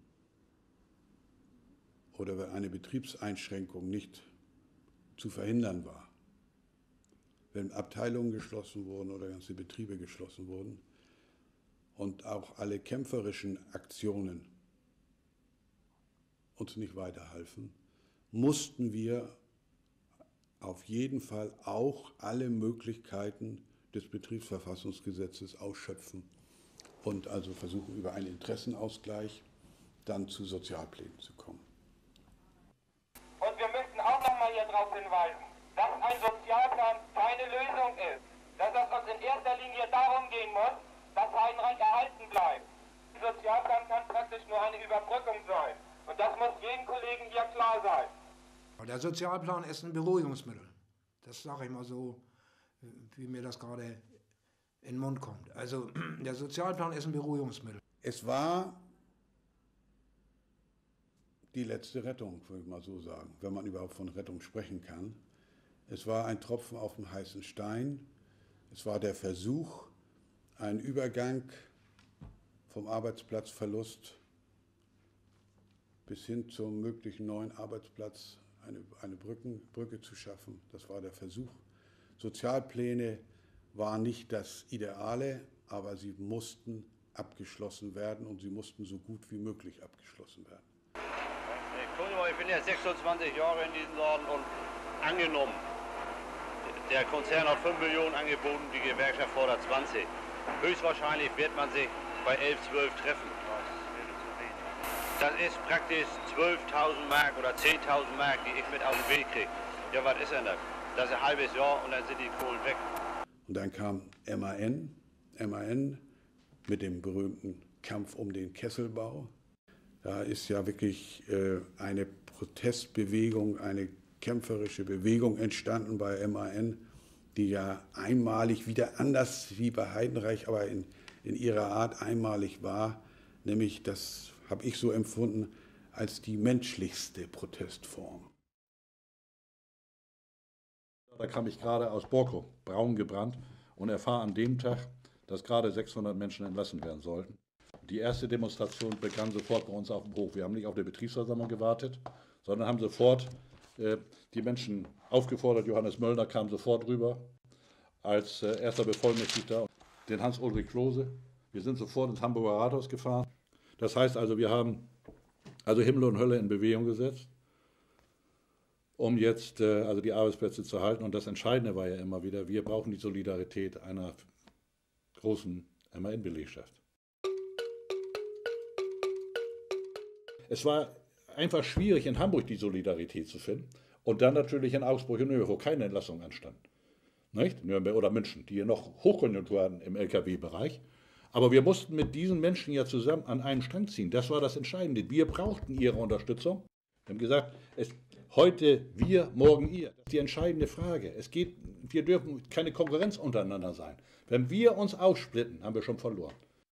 Speaker 8: oder wenn eine Betriebseinschränkung nicht zu verhindern war, wenn Abteilungen geschlossen wurden oder ganze Betriebe geschlossen wurden und auch alle kämpferischen Aktionen uns nicht weiterhalfen, mussten wir auf jeden Fall auch alle Möglichkeiten des Betriebsverfassungsgesetzes ausschöpfen und also versuchen, über einen Interessenausgleich dann zu Sozialplänen zu kommen.
Speaker 2: Und wir möchten auch noch mal hier darauf hinweisen, dass ein Sozialplan keine Lösung ist. Dass es uns in erster Linie darum gehen muss, dass Heidenreich erhalten bleibt. Ein Sozialplan kann praktisch nur eine Überbrückung sein. Und das muss jedem Kollegen hier klar sein.
Speaker 4: Der Sozialplan ist ein Beruhigungsmittel. Das sage ich mal so, wie mir das gerade in den Mund kommt. Also der Sozialplan ist ein Beruhigungsmittel.
Speaker 8: Es war die letzte Rettung, würde ich mal so sagen, wenn man überhaupt von Rettung sprechen kann. Es war ein Tropfen auf dem heißen Stein. Es war der Versuch, einen Übergang vom Arbeitsplatzverlust bis hin zum möglichen neuen Arbeitsplatz eine, eine Brücken, Brücke zu schaffen. Das war der Versuch. Sozialpläne waren nicht das Ideale, aber sie mussten abgeschlossen werden und sie mussten so gut wie möglich abgeschlossen werden.
Speaker 20: Ich bin ja sechsundzwanzig Jahre in diesem Laden und angenommen, der Konzern hat fünf Millionen angeboten, die Gewerkschaft fordert zwanzig. Höchstwahrscheinlich wird man sich bei elf, zwölf treffen. Das ist praktisch zwölftausend Mark oder zehntausend Mark, die ich mit auf den Weg kriege. Ja, was ist denn das? Das ist ein halbes Jahr und dann sind die Kohlen weg.
Speaker 8: Und dann kam M A N, M A N mit dem berühmten Kampf um den Kesselbau. Da ist ja wirklich äh, eine Protestbewegung, eine kämpferische Bewegung entstanden bei M A N, die ja einmalig wieder anders wie bei Heidenreich, aber in, in ihrer Art einmalig war, nämlich, das habe ich so empfunden, als die menschlichste Protestform.
Speaker 5: Da kam ich gerade aus Borkow, braun gebrannt, und erfahre an dem Tag, dass gerade sechshundert Menschen entlassen werden sollten. Die erste Demonstration begann sofort bei uns auf dem Hof. Wir haben nicht auf der Betriebsversammlung gewartet, sondern haben sofort äh, die Menschen aufgefordert. Johannes Möllner kam sofort rüber als äh, erster Bevollmächtigter, den Hans-Ulrich Klose. Wir sind sofort ins Hamburger Rathaus gefahren. Das heißt also, wir haben also Himmel und Hölle in Bewegung gesetzt, um jetzt äh, also die Arbeitsplätze zu halten. Und das Entscheidende war ja immer wieder, wir brauchen die Solidarität einer großen M A N-Belegschaft. Es war einfach schwierig, in Hamburg die Solidarität zu finden und dann natürlich in Augsburg und Nürnberg, wo keine Entlassung anstand. Nicht? Nürnberg oder München, die ja noch Hochkonjunktur hatten im L K W-Bereich. Aber wir mussten mit diesen Menschen ja zusammen an einen Strang ziehen. Das war das Entscheidende. Wir brauchten ihre Unterstützung. Wir haben gesagt, es, heute wir, morgen ihr. Das ist die entscheidende Frage. Es geht, wir dürfen keine Konkurrenz untereinander sein. Wenn wir uns aufsplitten, haben wir schon verloren.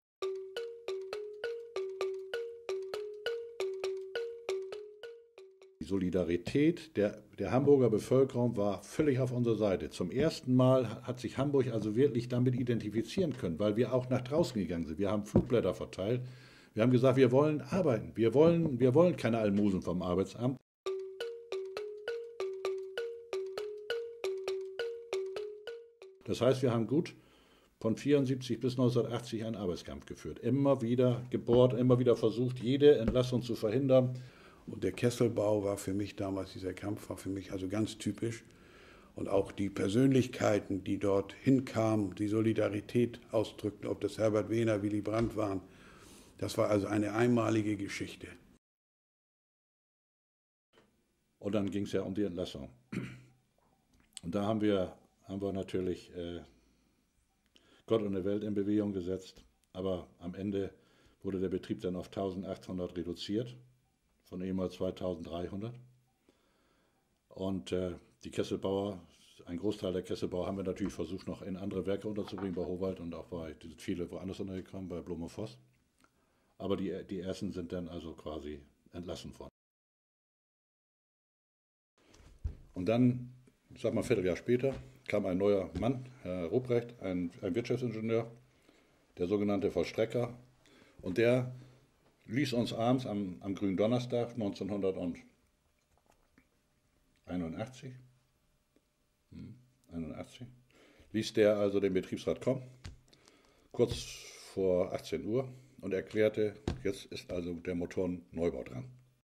Speaker 5: Die Solidarität der, der Hamburger Bevölkerung war völlig auf unserer Seite. Zum ersten Mal hat sich Hamburg also wirklich damit identifizieren können, weil wir auch nach draußen gegangen sind. Wir haben Flugblätter verteilt. Wir haben gesagt, wir wollen arbeiten. Wir wollen, wir wollen keine Almosen vom Arbeitsamt. Das heißt, wir haben gut von vierundsiebzig bis neunzehnhundertachtzig einen Arbeitskampf geführt. Immer wieder gebohrt, immer wieder versucht, jede Entlassung zu verhindern.
Speaker 8: Und der Kesselbau war für mich damals, dieser Kampf war für mich also ganz typisch. Und auch die Persönlichkeiten, die dort hinkamen, die Solidarität ausdrückten, ob das Herbert Wehner, Willy Brandt waren, das war also eine einmalige Geschichte.
Speaker 5: Und dann ging es ja um die Entlassung. Und da haben wir, haben wir natürlich äh, Gott und die Welt in Bewegung gesetzt. Aber am Ende wurde der Betrieb dann auf eintausendachthundert reduziert, von ehemals zweitausenddreihundert. Und äh, die Kesselbauer, ein Großteil der Kesselbauer haben wir natürlich versucht, noch in andere Werke unterzubringen, bei Howald und auch bei viele woanders untergekommen, bei Blom und Voss. Aber die, die ersten sind dann also quasi entlassen worden. Und dann, ich sag mal, ein Vierteljahr später, kam ein neuer Mann, Herr Ruprecht, ein, ein Wirtschaftsingenieur, der sogenannte Vollstrecker. Und der ließ uns abends am, am grünen Donnerstag neunzehnhunderteinundachtzig, hm, einundachtzig, ließ der also den Betriebsrat kommen, kurz vor achtzehn Uhr, und erklärte, jetzt ist also der Motorenneubau dran.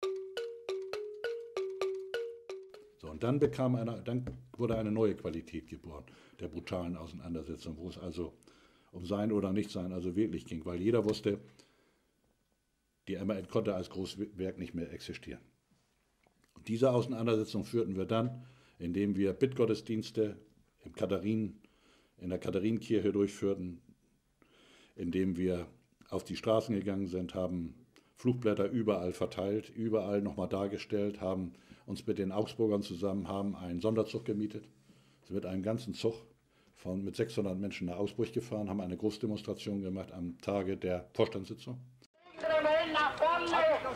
Speaker 5: So, und dann, bekam eine, dann wurde eine neue Qualität geboren, der brutalen Auseinandersetzung, wo es also um Sein oder Nichtsein also wirklich ging, weil jeder wusste, die M A N konnte als Großwerk nicht mehr existieren. Und diese Auseinandersetzung führten wir dann, indem wir Bittgottesdienste im Katharinen, in der Katharinenkirche durchführten, indem wir auf die Straßen gegangen sind, haben Flugblätter überall verteilt, überall nochmal dargestellt, haben uns mit den Augsburgern zusammen, haben einen Sonderzug gemietet, sind mit einem ganzen Zug von, mit sechshundert Menschen nach Augsburg gefahren, haben eine Großdemonstration gemacht am Tage der Vorstandssitzung.
Speaker 2: Nach vorne.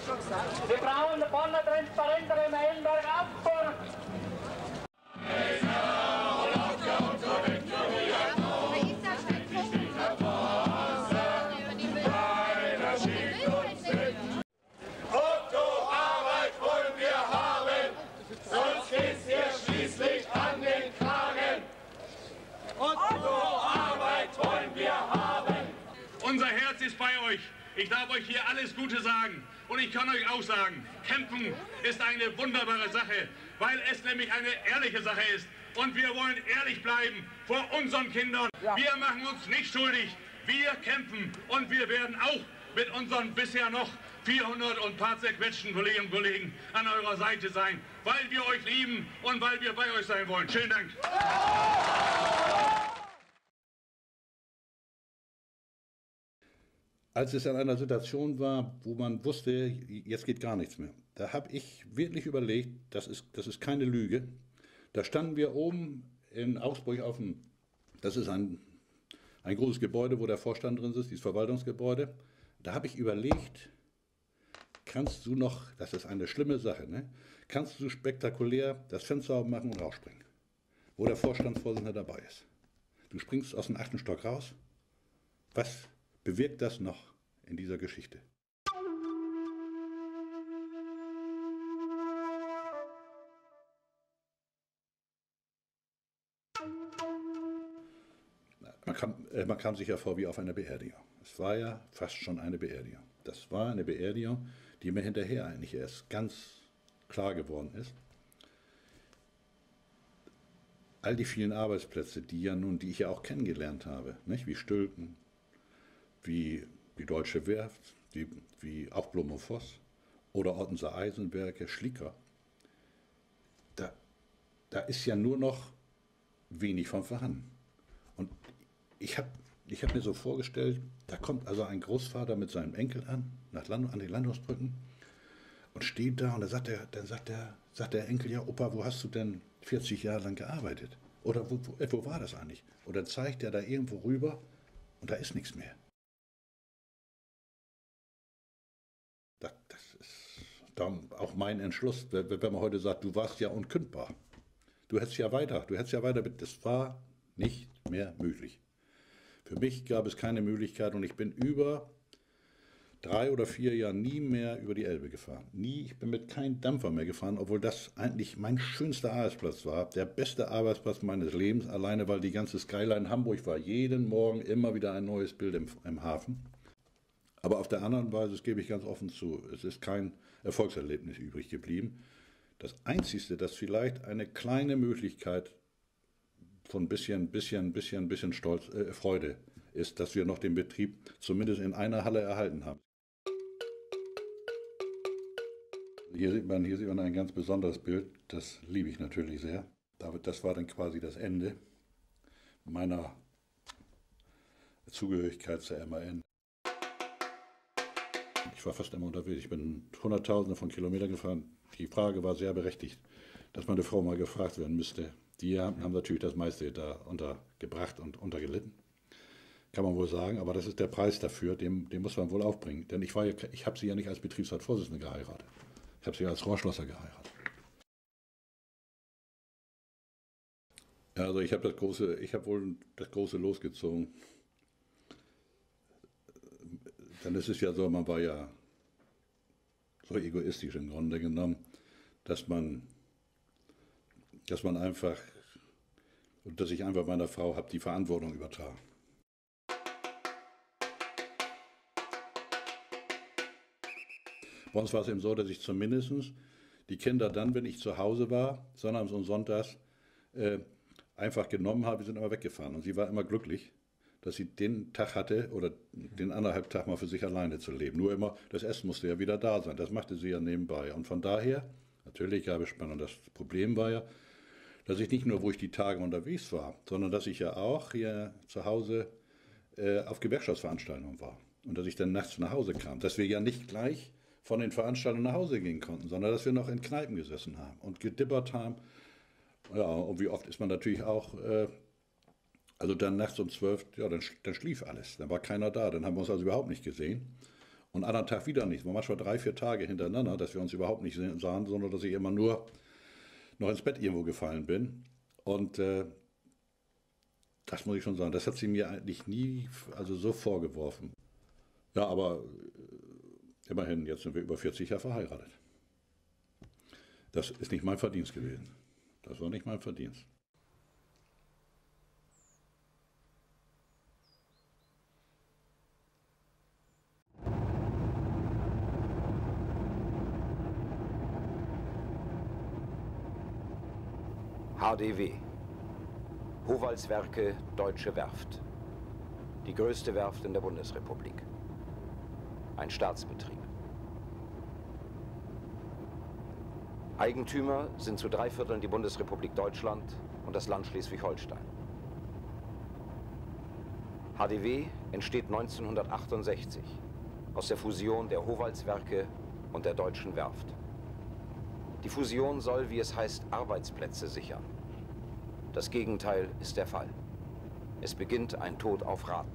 Speaker 2: Wir brauchen eine vorne transparentere Meilen bei Augsburg.
Speaker 21: Unser Herz ist bei euch. Ich darf euch hier alles Gute sagen. Und ich kann euch auch sagen, kämpfen ist eine wunderbare Sache, weil es nämlich eine ehrliche Sache ist. Und wir wollen ehrlich bleiben vor unseren Kindern. Ja. Wir machen uns nicht schuldig. Wir kämpfen und wir werden auch mit unseren bisher noch vierhundert und paar zerquetschten Kolleginnen und Kollegen an eurer Seite sein, weil wir euch lieben und weil wir bei euch sein wollen. Schönen Dank.
Speaker 5: Als es in einer Situation war, wo man wusste, jetzt geht gar nichts mehr, da habe ich wirklich überlegt, das ist, das ist keine Lüge. Da standen wir oben in Augsburg auf dem, das ist ein, ein großes Gebäude, wo der Vorstand drin ist, dieses Verwaltungsgebäude. Da habe ich überlegt, kannst du noch, das ist eine schlimme Sache, ne? Kannst du spektakulär das Fenster aufmachen und rausspringen, wo der Vorstandsvorsitzende dabei ist. Du springst aus dem achten Stock raus. Was bewirkt das noch in dieser Geschichte? Man kam, äh, man kam sich ja vor wie auf einer Beerdigung. Es war ja fast schon eine Beerdigung. Das war eine Beerdigung, die mir hinterher eigentlich erst ganz klar geworden ist. All die vielen Arbeitsplätze, die ja nun, die ich ja auch kennengelernt habe, nicht? Wie Stülpen, wie die Deutsche Werft, wie, wie auch Blum und Voss oder Ottenser Eisenwerke, Schlicker, da, da ist ja nur noch wenig von vorhanden. Und ich habe ich hab mir so vorgestellt, da kommt also ein Großvater mit seinem Enkel an, nach Land, an den Landungsbrücken und steht da und dann sagt der, dann sagt der, sagt der Enkel, ja Opa, wo hast du denn vierzig Jahre lang gearbeitet? Oder wo, wo, wo war das eigentlich? Und dann zeigt er da irgendwo rüber und da ist nichts mehr. Das, das ist darum auch mein Entschluss, wenn man heute sagt, du warst ja unkündbar. Du hättest ja weiter, du hättest ja weiter, das war nicht mehr möglich. Für mich gab es keine Möglichkeit und ich bin über drei oder vier Jahre nie mehr über die Elbe gefahren. Nie, ich bin mit keinem Dampfer mehr gefahren, obwohl das eigentlich mein schönster Arbeitsplatz war, der beste Arbeitsplatz meines Lebens, alleine weil die ganze Skyline Hamburg war, jeden Morgen immer wieder ein neues Bild im, im Hafen. Aber auf der anderen Weise, das gebe ich ganz offen zu, es ist kein Erfolgserlebnis übrig geblieben. Das Einzige, das vielleicht eine kleine Möglichkeit von bisschen, bisschen, bisschen, bisschen Stolz, äh, Freude ist, dass wir noch den Betrieb zumindest in einer Halle erhalten haben. Hier sieht man, hier sieht man ein ganz besonderes Bild, das liebe ich natürlich sehr. Das war dann quasi das Ende meiner Zugehörigkeit zur M A N. Ich war fast immer unterwegs. Ich bin Hunderttausende von Kilometern gefahren. Die Frage war sehr berechtigt, dass meine Frau mal gefragt werden müsste. Die haben natürlich das meiste da untergebracht und untergelitten. Kann man wohl sagen, aber das ist der Preis dafür, den, den muss man wohl aufbringen. Denn ich, war ja, ich habe sie ja nicht als Betriebsratsvorsitzende geheiratet. Ich habe sie als Rohrschlosser geheiratet. Ja, also ich habe das große, ich habe wohl das große losgezogen. Dann ist es ja so, man war ja so egoistisch im Grunde genommen, dass man, dass man einfach, und dass ich einfach meiner Frau habe die Verantwortung übertragen. Bei uns war es eben so, dass ich zumindest die Kinder dann, wenn ich zu Hause war, sonnabends und sonntags, äh, einfach genommen habe, wir sind immer weggefahren. Und sie war immer glücklich, dass sie den Tag hatte oder den anderthalb Tag mal für sich alleine zu leben. Nur immer, das Essen musste ja wieder da sein. Das machte sie ja nebenbei. Und von daher, natürlich gab es Spannung. Das Problem war ja, dass ich nicht nur, wo ich die Tage unterwegs war, sondern dass ich ja auch hier zu Hause äh, auf Gewerkschaftsveranstaltungen war. Und dass ich dann nachts nach Hause kam. Dass wir ja nicht gleich von den Veranstaltungen nach Hause gehen konnten, sondern dass wir noch in Kneipen gesessen haben und gedippert haben. Ja, und wie oft ist man natürlich auch, äh, also dann nachts um zwölf, ja, dann, dann schlief alles, dann war keiner da, dann haben wir uns also überhaupt nicht gesehen. Und anderen Tag wieder nicht, war manchmal drei, vier Tage hintereinander, dass wir uns überhaupt nicht sahen, sondern dass ich immer nur noch ins Bett irgendwo gefallen bin. Und äh, das muss ich schon sagen, das hat sie mir eigentlich nie also so vorgeworfen. Ja, aber äh, immerhin, jetzt sind wir über vierzig Jahre verheiratet. Das ist nicht mein Verdienst gewesen. Das war nicht mein Verdienst.
Speaker 1: H D W. Howaldswerke Deutsche Werft. Die größte Werft in der Bundesrepublik. Ein Staatsbetrieb. Eigentümer sind zu drei Vierteln die Bundesrepublik Deutschland und das Land Schleswig-Holstein. H D W entsteht neunzehnhundertachtundsechzig aus der Fusion der Howaldswerke und der Deutschen Werft. Die Fusion soll, wie es heißt, Arbeitsplätze sichern. Das Gegenteil ist der Fall. Es beginnt ein Tod auf Raten.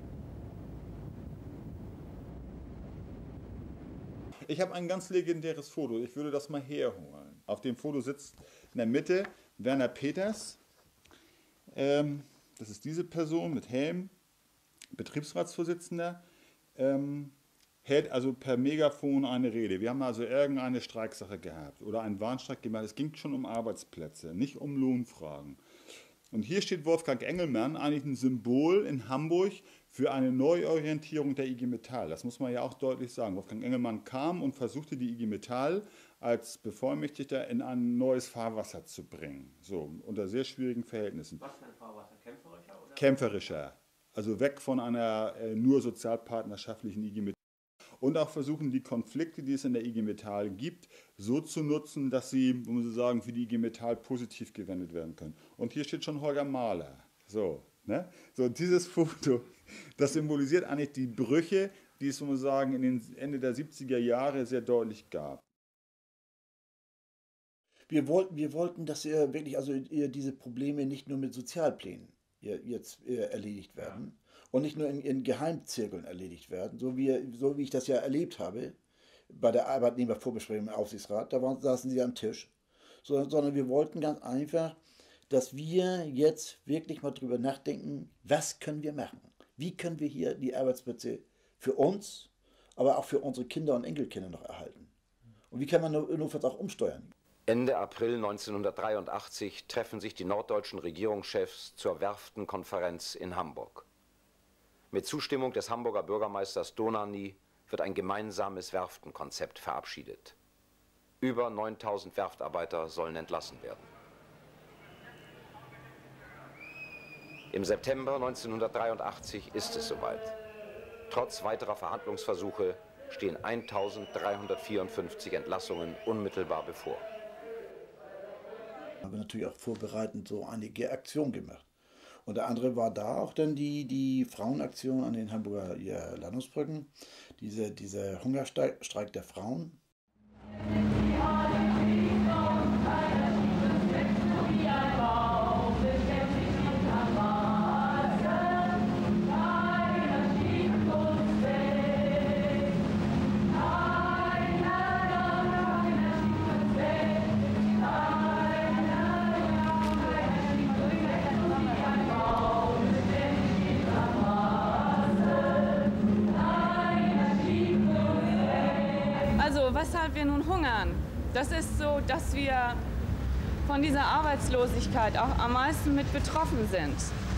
Speaker 22: Ich habe ein ganz legendäres Foto. Ich würde das mal herholen. Auf dem Foto sitzt in der Mitte Werner Peters. Ähm, das ist diese Person mit Helm, Betriebsratsvorsitzender. Ähm, hält also per Megafon eine Rede. Wir haben also irgendeine Streiksache gehabt oder einen Warnstreik gemacht. Es ging schon um Arbeitsplätze, nicht um Lohnfragen. Und hier steht Wolfgang Engelmann, eigentlich ein Symbol in Hamburg für eine Neuorientierung der I G Metall. Das muss man ja auch deutlich sagen. Wolfgang Engelmann kam und versuchte die I G Metall als Bevollmächtigter in ein neues Fahrwasser zu bringen. So, unter sehr schwierigen Verhältnissen.
Speaker 3: Was für ein Fahrwasser? Kämpferischer? Oder?
Speaker 22: Kämpferischer. Also weg von einer äh, nur sozialpartnerschaftlichen I G Metall. Und auch versuchen, die Konflikte, die es in der I G Metall gibt, so zu nutzen, dass sie, wo man so sagen, für die I G Metall positiv gewendet werden können. Und hier steht schon Holger Mahler. So, ne? So, dieses Foto, das symbolisiert eigentlich die Brüche, die es, wo man sagen, in den Ende der siebziger Jahre sehr deutlich gab.
Speaker 7: Wir wollten, wir wollten, dass ihr wirklich, also ihr diese Probleme nicht nur mit Sozialplänen ihr, jetzt ihr erledigt werden. Ja. Und nicht nur in, in Geheimzirkeln erledigt werden, so wie, so wie ich das ja erlebt habe bei der Arbeitnehmervorbesprechung im Aufsichtsrat. Da waren, saßen sie am Tisch. So, sondern wir wollten ganz einfach, dass wir jetzt wirklich mal drüber nachdenken, was können wir machen? Wie können wir hier die Arbeitsplätze für uns, aber auch für unsere Kinder und Enkelkinder noch erhalten? Und wie kann man notfalls auch umsteuern?
Speaker 1: Ende April neunzehnhundertdreiundachtzig treffen sich die norddeutschen Regierungschefs zur Werftenkonferenz in Hamburg. Mit Zustimmung des Hamburger Bürgermeisters Dohnanyi wird ein gemeinsames Werftenkonzept verabschiedet. Über neuntausend Werftarbeiter sollen entlassen werden. Im September neunzehnhundertdreiundachtzig ist es soweit. Trotz weiterer Verhandlungsversuche stehen eintausenddreihundertvierundfünfzig Entlassungen unmittelbar bevor.
Speaker 7: Wir haben natürlich auch vorbereitend so einige Aktionen gemacht. Und der andere war da auch dann die, die Frauenaktion an den Hamburger ja, Landungsbrücken, diese, dieser Hungerstreik der Frauen.
Speaker 23: Weshalb wir nun hungern, das ist so, dass wir von dieser Arbeitslosigkeit auch am meisten mit betroffen sind.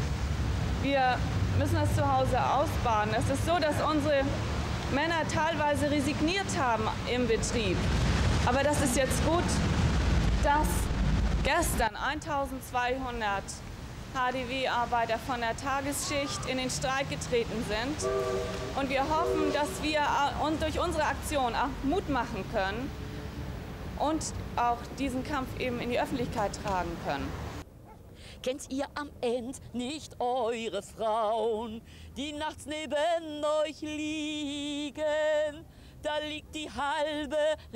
Speaker 23: Wir müssen das zu Hause ausbaden. Es ist so, dass unsere Männer teilweise resigniert haben im Betrieb. Aber das ist jetzt gut, dass gestern eintausendzweihundert H D W-Arbeiter von der Tagesschicht in den Streik getreten sind. Und wir hoffen, dass wir durch unsere Aktion auch Mut machen können und auch diesen Kampf eben in die Öffentlichkeit tragen können.
Speaker 24: Kennt ihr am End nicht eure Frauen, die nachts neben euch liegen? Da liegt die halbe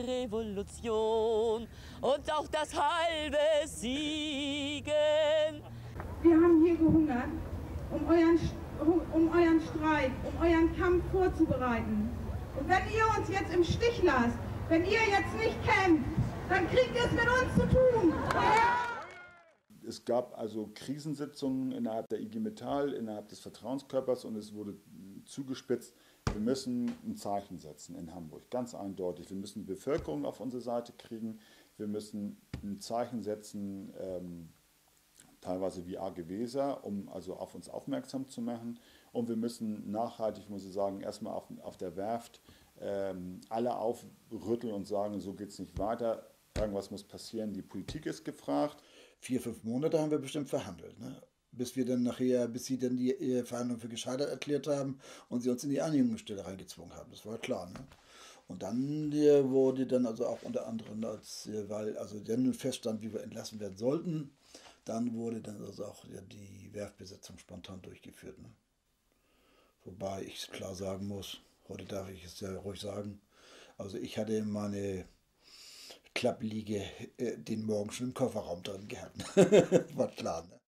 Speaker 24: Revolution und auch das halbe Siegen.
Speaker 25: Wir haben hier gehungert, um euren, um euren Streik, um euren Kampf vorzubereiten. Und wenn ihr uns jetzt im Stich lasst, wenn ihr jetzt nicht kämpft, dann kriegt ihr es mit uns zu tun. Ja?
Speaker 22: Es gab also Krisensitzungen innerhalb der I G Metall, innerhalb des Vertrauenskörpers und es wurde zugespitzt, wir müssen ein Zeichen setzen in Hamburg, ganz eindeutig. Wir müssen die Bevölkerung auf unsere Seite kriegen, wir müssen ein Zeichen setzen, ähm, teilweise wie A G Weser, um also auf uns aufmerksam zu machen. Und wir müssen nachhaltig, muss ich sagen, erstmal auf, auf der Werft ähm, alle aufrütteln und sagen, so geht es nicht weiter, irgendwas muss passieren, die Politik ist gefragt.
Speaker 7: vier, fünf Monate haben wir bestimmt verhandelt, ne? Bis wir dann nachher, bis sie dann die äh, Verhandlungen für gescheitert erklärt haben und sie uns in die Einigungsstelle reingezwungen haben. Das war klar, ne? Und dann äh, wurde dann also auch unter anderem, als, äh, weil also dann feststand, wie wir entlassen werden sollten, dann wurde dann also auch ja, die Werftbesetzung spontan durchgeführt, ne? Wobei ich klar sagen muss, heute darf ich es ja ruhig sagen, also ich hatte meine Klappliege äh, den Morgen schon im Kofferraum drin gehabt. War klar, ne?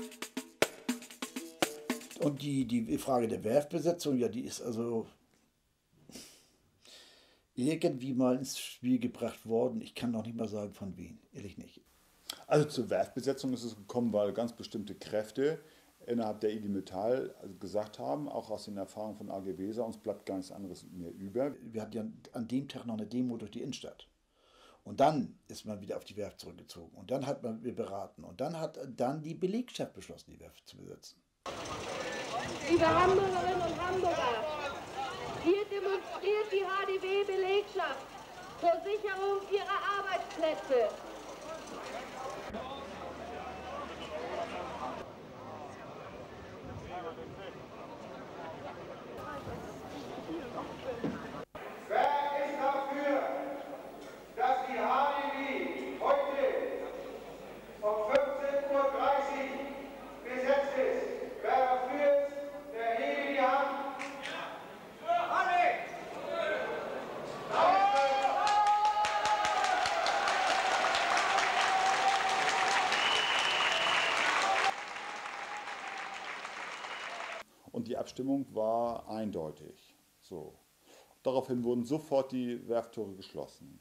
Speaker 7: Und die, die Frage der Werftbesetzung, ja, die ist also irgendwie mal ins Spiel gebracht worden. Ich kann noch nicht mal sagen, von wem, ehrlich nicht.
Speaker 22: Also zur Werftbesetzung ist es gekommen, weil ganz bestimmte Kräfte innerhalb der I G Metall gesagt haben, auch aus den Erfahrungen von A G Weser, uns bleibt gar nichts anderes mehr über.
Speaker 7: Wir hatten ja an dem Tag noch eine Demo durch die Innenstadt. Und dann ist man wieder auf die Werft zurückgezogen. Und dann hat man beraten. Und dann hat dann die Belegschaft beschlossen, die Werft zu besetzen.
Speaker 6: Liebe Hamburgerinnen und Hamburger, hier demonstriert die H D W-Belegschaft zur Sicherung ihrer Arbeitsplätze.
Speaker 2: Wer ist dafür, dass die H D W heute um fünfzehn Uhr dreißig besetzt ist? Wer dafür ist, der hebe die Hand. Alle!
Speaker 22: Und die Abstimmung war eindeutig. So. Daraufhin wurden sofort die Werfttore geschlossen.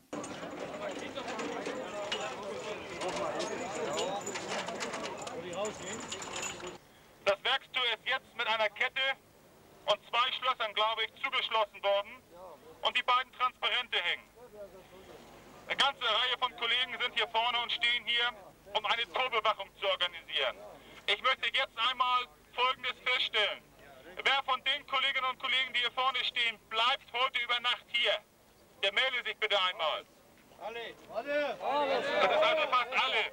Speaker 21: Das Werkstor ist jetzt mit einer Kette und zwei Schlössern, glaube ich, zugeschlossen worden und die beiden Transparente hängen. Eine ganze Reihe von Kollegen sind hier vorne und stehen hier, um eine Torbewachung zu organisieren. Ich möchte jetzt einmal Folgendes feststellen. Wer von den Kolleginnen und Kollegen, die hier vorne stehen, bleibt heute über Nacht hier, der melde sich bitte einmal.
Speaker 2: Alle! Alle!
Speaker 21: Das ist also fast alle.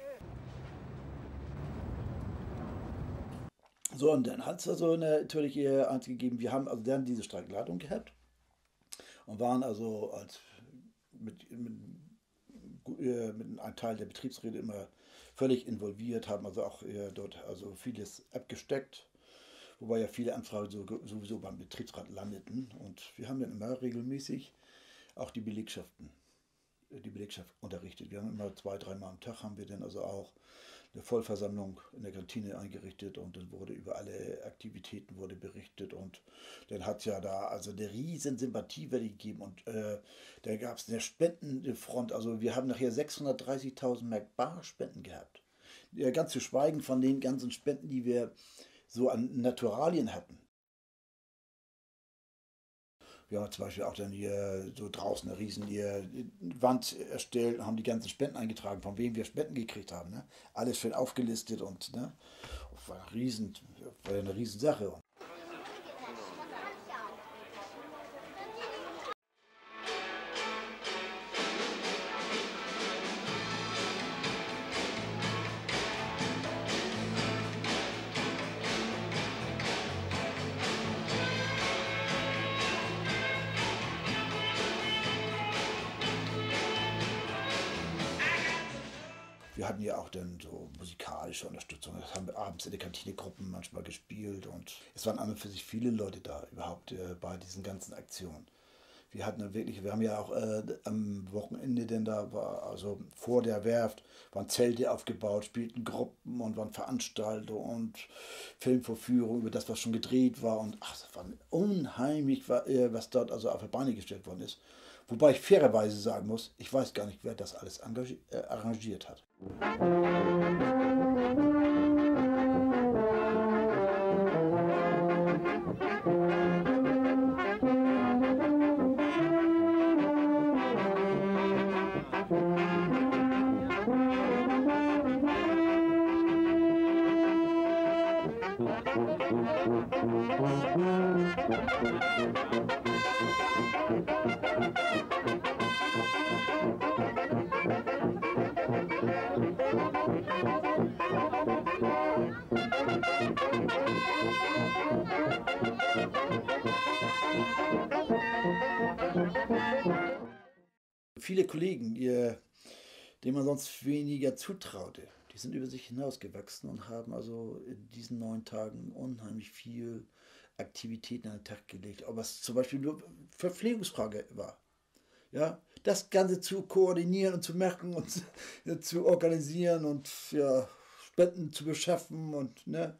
Speaker 7: So, und dann hat es also natürlich eins gegeben, wir haben also dann diese Streikleitung gehabt und waren also als mit, mit, mit einem Teil der Betriebsräte immer völlig involviert, haben also auch dort also vieles abgesteckt, wobei ja viele Anfragen sowieso beim Betriebsrat landeten. Und wir haben dann immer regelmäßig auch die Belegschaften, die Belegschaft unterrichtet. Wir haben immer zwei, dreimal am Tag haben wir dann also auch eine Vollversammlung in der Kantine eingerichtet und dann wurde über alle Aktivitäten wurde berichtet und dann hat es ja da also eine riesen Sympathiewelle gegeben und äh, da gab es eine Spendenfront, also wir haben nachher sechshundertdreißigtausend Mark bar Spenden gehabt. Ja, ganz zu schweigen von den ganzen Spenden, die wir so an Naturalien hatten. Wir haben zum Beispiel auch dann hier so draußen eine riesen hier Wand erstellt und haben die ganzen Spenden eingetragen, von wem wir Spenden gekriegt haben. Ne? Alles schön aufgelistet und ne? Das war, ein riesen, war eine riesen Sache. Wir hatten ja auch dann so musikalische Unterstützung. Das haben wir abends in der Kantine Gruppen manchmal gespielt und es waren an und für sich viele Leute da überhaupt äh, bei diesen ganzen Aktionen. Wir hatten dann wirklich, wir haben ja auch äh, am Wochenende, denn da war, also vor der Werft, waren Zelte aufgebaut, spielten Gruppen und waren Veranstaltungen und Filmvorführungen über das, was schon gedreht war und ach, das war unheimlich, was dort also auf die Beine gestellt worden ist. Wobei ich fairerweise sagen muss, ich weiß gar nicht, wer das alles äh, arrangiert hat. Viele Kollegen, die, denen man sonst weniger zutraute, die sind über sich hinausgewachsen und haben also in diesen neun Tagen unheimlich viel Aktivitäten an den Tag gelegt. Ob es zum Beispiel nur Verpflegungsfrage war. Ja, das Ganze zu koordinieren und zu merken und zu, ja, zu organisieren und ja, Spenden zu beschaffen und ne.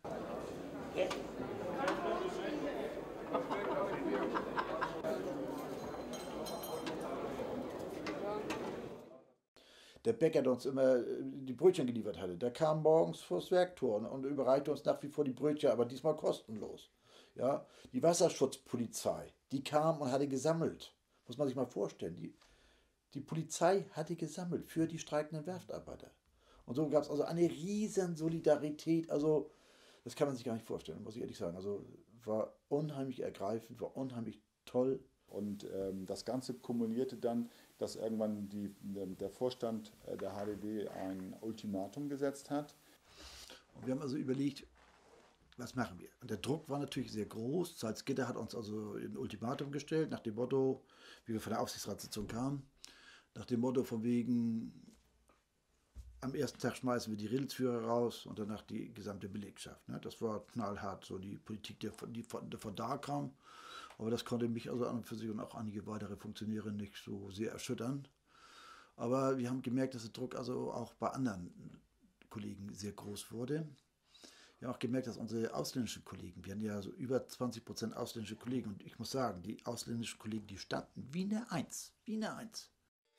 Speaker 7: Der Bäcker, der uns immer die Brötchen geliefert hatte, der kam morgens vors Werktor und überreichte uns nach wie vor die Brötchen, aber diesmal kostenlos. Ja, die Wasserschutzpolizei, die kam und hatte gesammelt. Muss man sich mal vorstellen. Die, die Polizei hatte gesammelt für die streikenden Werftarbeiter. Und so gab es also eine riesen Solidarität. Also das kann man sich gar nicht vorstellen, muss ich ehrlich sagen. Also war unheimlich ergreifend, war unheimlich toll.
Speaker 22: Und ähm, das Ganze kumulierte dann, dass irgendwann die, der Vorstand der H D W ein Ultimatum gesetzt hat.
Speaker 7: Und wir haben also überlegt, was machen wir? Und der Druck war natürlich sehr groß. Salzgitter hat uns also ein Ultimatum gestellt, nach dem Motto, wie wir von der Aufsichtsratssitzung kamen, nach dem Motto von wegen, am ersten Tag schmeißen wir die Redelsführer raus und danach die gesamte Belegschaft. Das war knallhart, so die Politik, die von, die von da kam. Aber das konnte mich also an und für sich und auch einige weitere Funktionäre nicht so sehr erschüttern. Aber wir haben gemerkt, dass der Druck also auch bei anderen Kollegen sehr groß wurde. Wir haben auch gemerkt, dass unsere ausländischen Kollegen, wir hatten ja so über zwanzig Prozent ausländische Kollegen, und ich muss sagen, die ausländischen Kollegen, die standen wie eine Eins, wie eine Eins.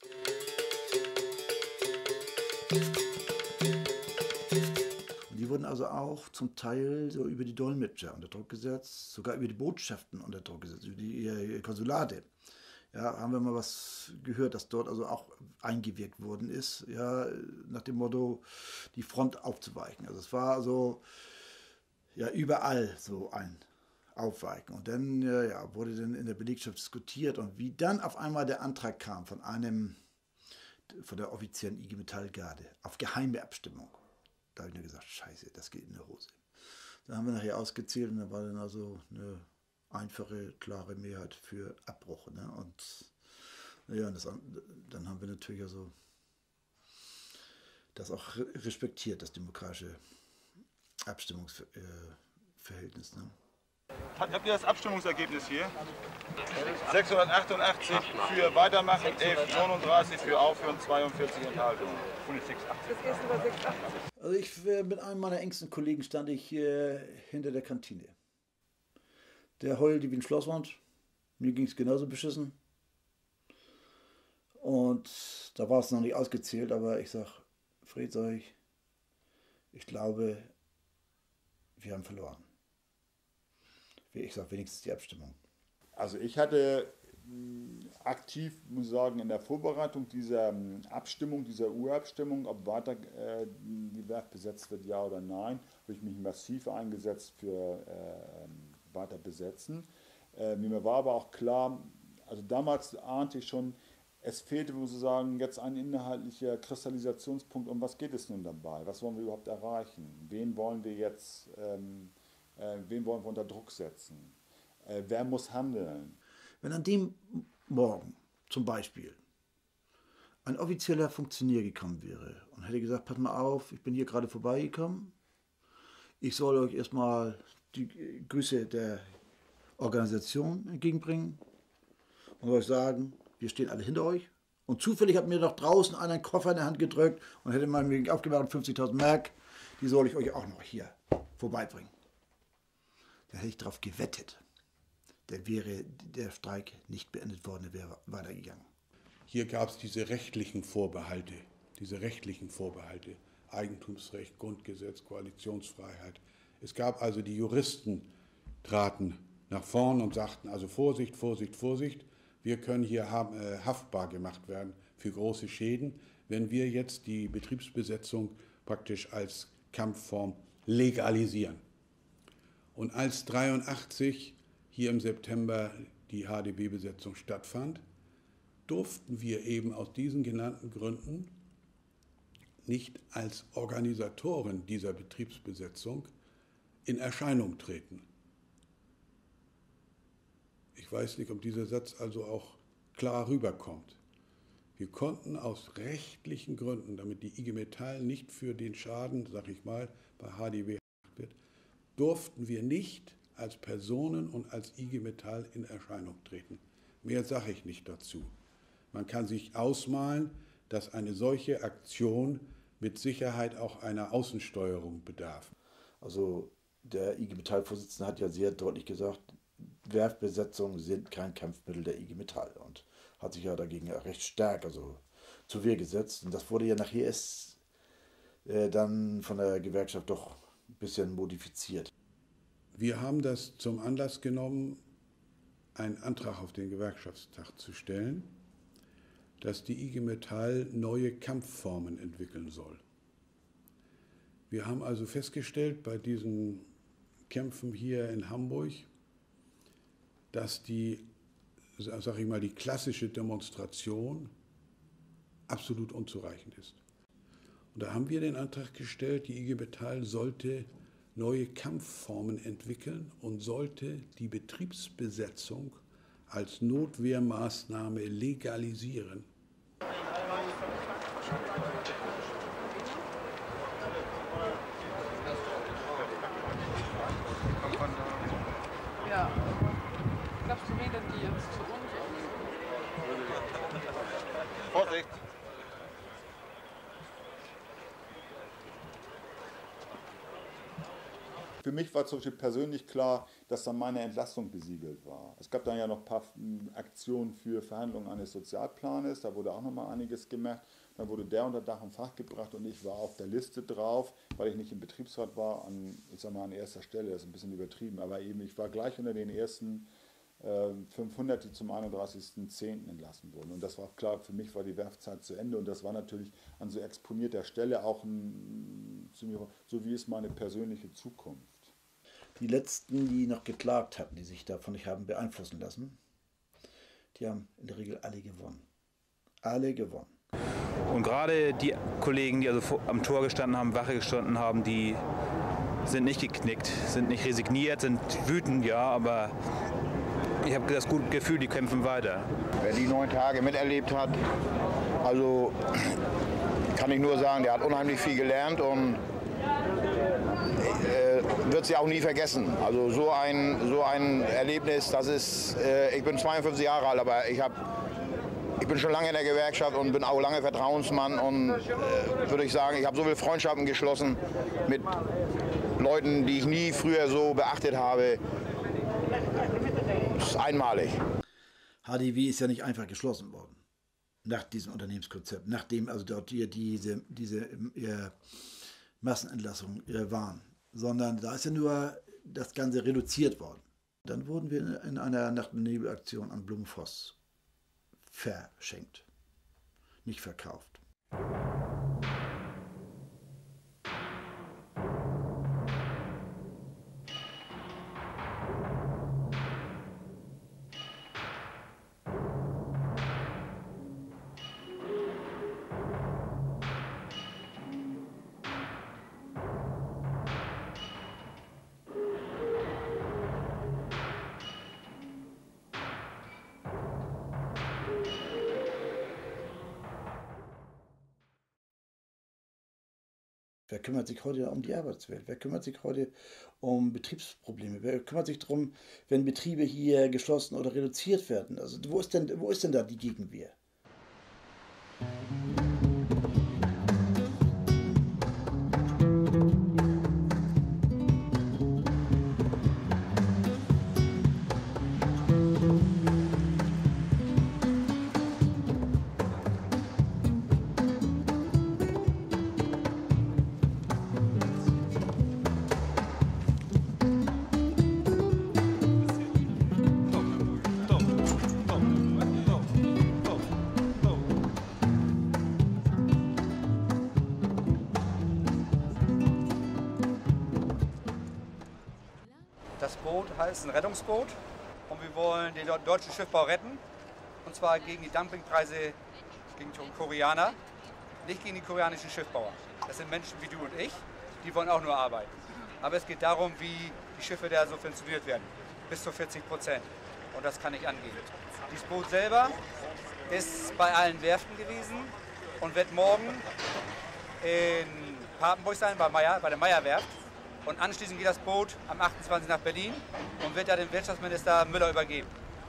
Speaker 7: Und die wurden also auch zum Teil so über die Dolmetscher unter Druck gesetzt, sogar über die Botschaften unter Druck gesetzt, über die Konsulate. Ja, haben wir mal was gehört, dass dort also auch eingewirkt worden ist, ja, nach dem Motto, die Front aufzuweichen. Also es war also ja überall so ein Aufweichen. Und dann ja, ja, wurde dann in der Belegschaft diskutiert, und wie dann auf einmal der Antrag kam von einem, von der offiziellen I G Metall-Garde auf geheime Abstimmung. Da habe ich nur gesagt, scheiße, das geht in die Hose. Dann haben wir nachher ausgezählt und da war dann also eine einfache, klare Mehrheit für Abbruch. Ne? Und ja, das, dann haben wir natürlich also das auch respektiert, das demokratische Abstimmungsverhältnis. Ne?
Speaker 22: Habt ihr das Abstimmungsergebnis hier? sechshundertachtundachtzig für Weitermachen, elf neununddreißig für Aufhören, zweiundvierzig Enthaltungen.
Speaker 7: Also ich, mit einem meiner engsten Kollegen stand ich hier hinter der Kantine. Der heulte wie ein Schlosswand. Mir ging es genauso beschissen. Und da war es noch nicht ausgezählt, aber ich sag, Fred, sag ich, ich glaube, wir haben verloren. Ich sag wenigstens die Abstimmung.
Speaker 22: Also ich hatte aktiv, muss ich sagen, in der Vorbereitung dieser Abstimmung, dieser Urabstimmung, ob weiter äh, die Werft besetzt wird, ja oder nein, habe ich mich massiv eingesetzt für äh, weiter besetzen. Äh, mir war aber auch klar, also damals ahnte ich schon, es fehlte sozusagen jetzt ein inhaltlicher Kristallisationspunkt, um was geht es nun dabei, was wollen wir überhaupt erreichen, wen wollen wir jetzt, ähm, äh, wen wollen wir unter Druck setzen, äh, wer muss handeln.
Speaker 7: Wenn an dem Morgen zum Beispiel ein offizieller Funktionär gekommen wäre und hätte gesagt, pass mal auf, ich bin hier gerade vorbeigekommen, ich soll euch erstmal die Grüße der Organisation entgegenbringen und euch sagen, wir stehen alle hinter euch. Und zufällig hat mir doch draußen einer einen Koffer in der Hand gedrückt und hätte mal mir aufgemacht, fünfzigtausend Mark, die soll ich euch auch noch hier vorbeibringen. Da hätte ich drauf gewettet. Dann wäre der Streik nicht beendet worden, der wäre weitergegangen.
Speaker 8: Hier gab es diese rechtlichen Vorbehalte, diese rechtlichen Vorbehalte, Eigentumsrecht, Grundgesetz, Koalitionsfreiheit. Es gab also, die Juristen traten nach vorn und sagten, also Vorsicht, Vorsicht, Vorsicht, wir können hier äh, haftbar gemacht werden für große Schäden, wenn wir jetzt die Betriebsbesetzung praktisch als Kampfform legalisieren. Und als dreiundachtzig hier im September die H D W-Besetzung stattfand, durften wir eben aus diesen genannten Gründen nicht als Organisatoren dieser Betriebsbesetzung in Erscheinung treten. Ich Ich weiß nicht, ob dieser Satz also auch klar rüberkommt. Wir konnten aus rechtlichen Gründen, damit die I G Metall nicht für den Schaden, sag ich mal, bei H D W wird, durften wir nicht als Personen und als I G Metall in Erscheinung treten. Mehr sage ich nicht dazu. Man kann sich ausmalen, dass eine solche Aktion mit Sicherheit auch einer Außensteuerung bedarf.
Speaker 7: Also der I G Metall-Vorsitzende hat ja sehr deutlich gesagt, Werftbesetzungen sind kein Kampfmittel der I G Metall und hat sich ja dagegen ja recht stark also zur Wehr gesetzt. Und das wurde ja nachher erst äh, dann von der Gewerkschaft doch ein bisschen modifiziert.
Speaker 8: Wir haben das zum Anlass genommen, einen Antrag auf den Gewerkschaftstag zu stellen, dass die I G Metall neue Kampfformen entwickeln soll. Wir haben also festgestellt bei diesen Kämpfen hier in Hamburg, dass die, sag ich mal, die klassische Demonstration absolut unzureichend ist. Und da haben wir den Antrag gestellt, die I G Metall sollte neue Kampfformen entwickeln und sollte die Betriebsbesetzung als Notwehrmaßnahme legalisieren.
Speaker 9: Ja, glaubst du, reden die jetzt zu uns?
Speaker 22: Vorsicht! Für mich war zum Beispiel persönlich klar, dass dann meine Entlassung besiegelt war. Es gab dann ja noch ein paar Aktionen für Verhandlungen eines Sozialplanes, da wurde auch noch mal einiges gemacht. Dann wurde der unter Dach und Fach gebracht und ich war auf der Liste drauf, weil ich nicht im Betriebsrat war, an, ich sag mal, an erster Stelle, das ist ein bisschen übertrieben, aber eben ich war gleich unter den ersten äh, fünfhundert, die zum einunddreißigsten zehnten entlassen wurden. Und das war auch klar, für mich war die Werfzeit zu Ende und das war natürlich an so exponierter Stelle auch ein, so wie ist meine persönliche Zukunft.
Speaker 7: Die letzten, die noch geklagt hatten, die sich davon nicht haben beeinflussen lassen, die haben in der Regel alle gewonnen. Alle gewonnen.
Speaker 10: Und gerade die Kollegen, die also am Tor gestanden haben, Wache gestanden haben, die sind nicht geknickt, sind nicht resigniert, sind wütend, ja, aber ich habe das gute Gefühl, die kämpfen weiter.
Speaker 12: Wer die neun Tage miterlebt hat, also kann ich nur sagen, der hat unheimlich viel gelernt und äh, wird sie auch nie vergessen. Also so ein, so ein Erlebnis, das ist, äh, ich bin zweiundfünfzig Jahre alt, aber ich habe Ich bin schon lange in der Gewerkschaft und bin auch lange Vertrauensmann und äh, würde ich sagen, ich habe so viele Freundschaften geschlossen mit Leuten, die ich nie früher so beachtet habe. Das ist einmalig.
Speaker 7: H D W ist ja nicht einfach geschlossen worden nach diesem Unternehmenskonzept, nachdem also dort hier diese, diese äh, Massenentlassungen äh, waren, sondern da ist ja nur das Ganze reduziert worden. Dann wurden wir in einer Nacht- und Nebelaktion an Blumenvoss verschenkt, nicht verkauft. Wer kümmert sich heute um die Arbeitswelt? Wer kümmert sich heute um Betriebsprobleme? Wer kümmert sich darum, wenn Betriebe hier geschlossen oder reduziert werden? Also wo ist denn, wo ist denn da die Gegenwehr?
Speaker 13: Das Boot heißt ein Rettungsboot und wir wollen den deutschen Schiffbau retten. Und zwar gegen die Dumpingpreise gegen die Koreaner, nicht gegen die koreanischen Schiffbauer. Das sind Menschen wie du und ich, die wollen auch nur arbeiten. Aber es geht darum, wie die Schiffe da subventioniert werden, bis zu vierzig Prozent. und das kann nicht angehen. Dieses Boot selber ist bei allen Werften gewesen und wird morgen in Papenburg sein, bei, Meyer, bei der Meyer-Werft. Und anschließend geht das Boot am achtundzwanzigsten nach Berlin und wird da dem Wirtschaftsminister Müller übergeben.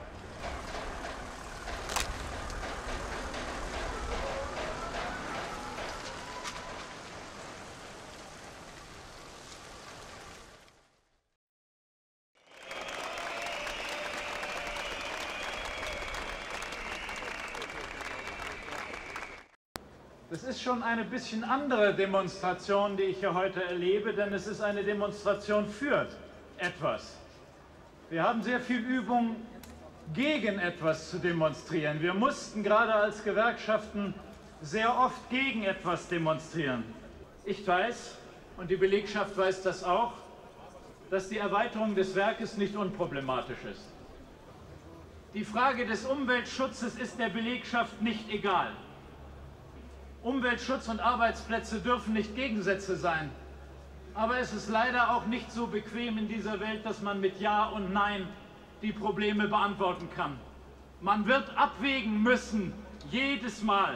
Speaker 11: Das ist schon eine bisschen andere Demonstration, die ich hier heute erlebe, denn es ist eine Demonstration für etwas. Wir haben sehr viel Übung, gegen etwas zu demonstrieren. Wir mussten gerade als Gewerkschaften sehr oft gegen etwas demonstrieren. Ich weiß, und die Belegschaft weiß das auch, dass die Erweiterung des Werkes nicht unproblematisch ist. Die Frage des Umweltschutzes ist der Belegschaft nicht egal. Umweltschutz und Arbeitsplätze dürfen nicht Gegensätze sein. Aber es ist leider auch nicht so bequem in dieser Welt, dass man mit Ja und Nein die Probleme beantworten kann. Man wird abwägen müssen, jedes Mal.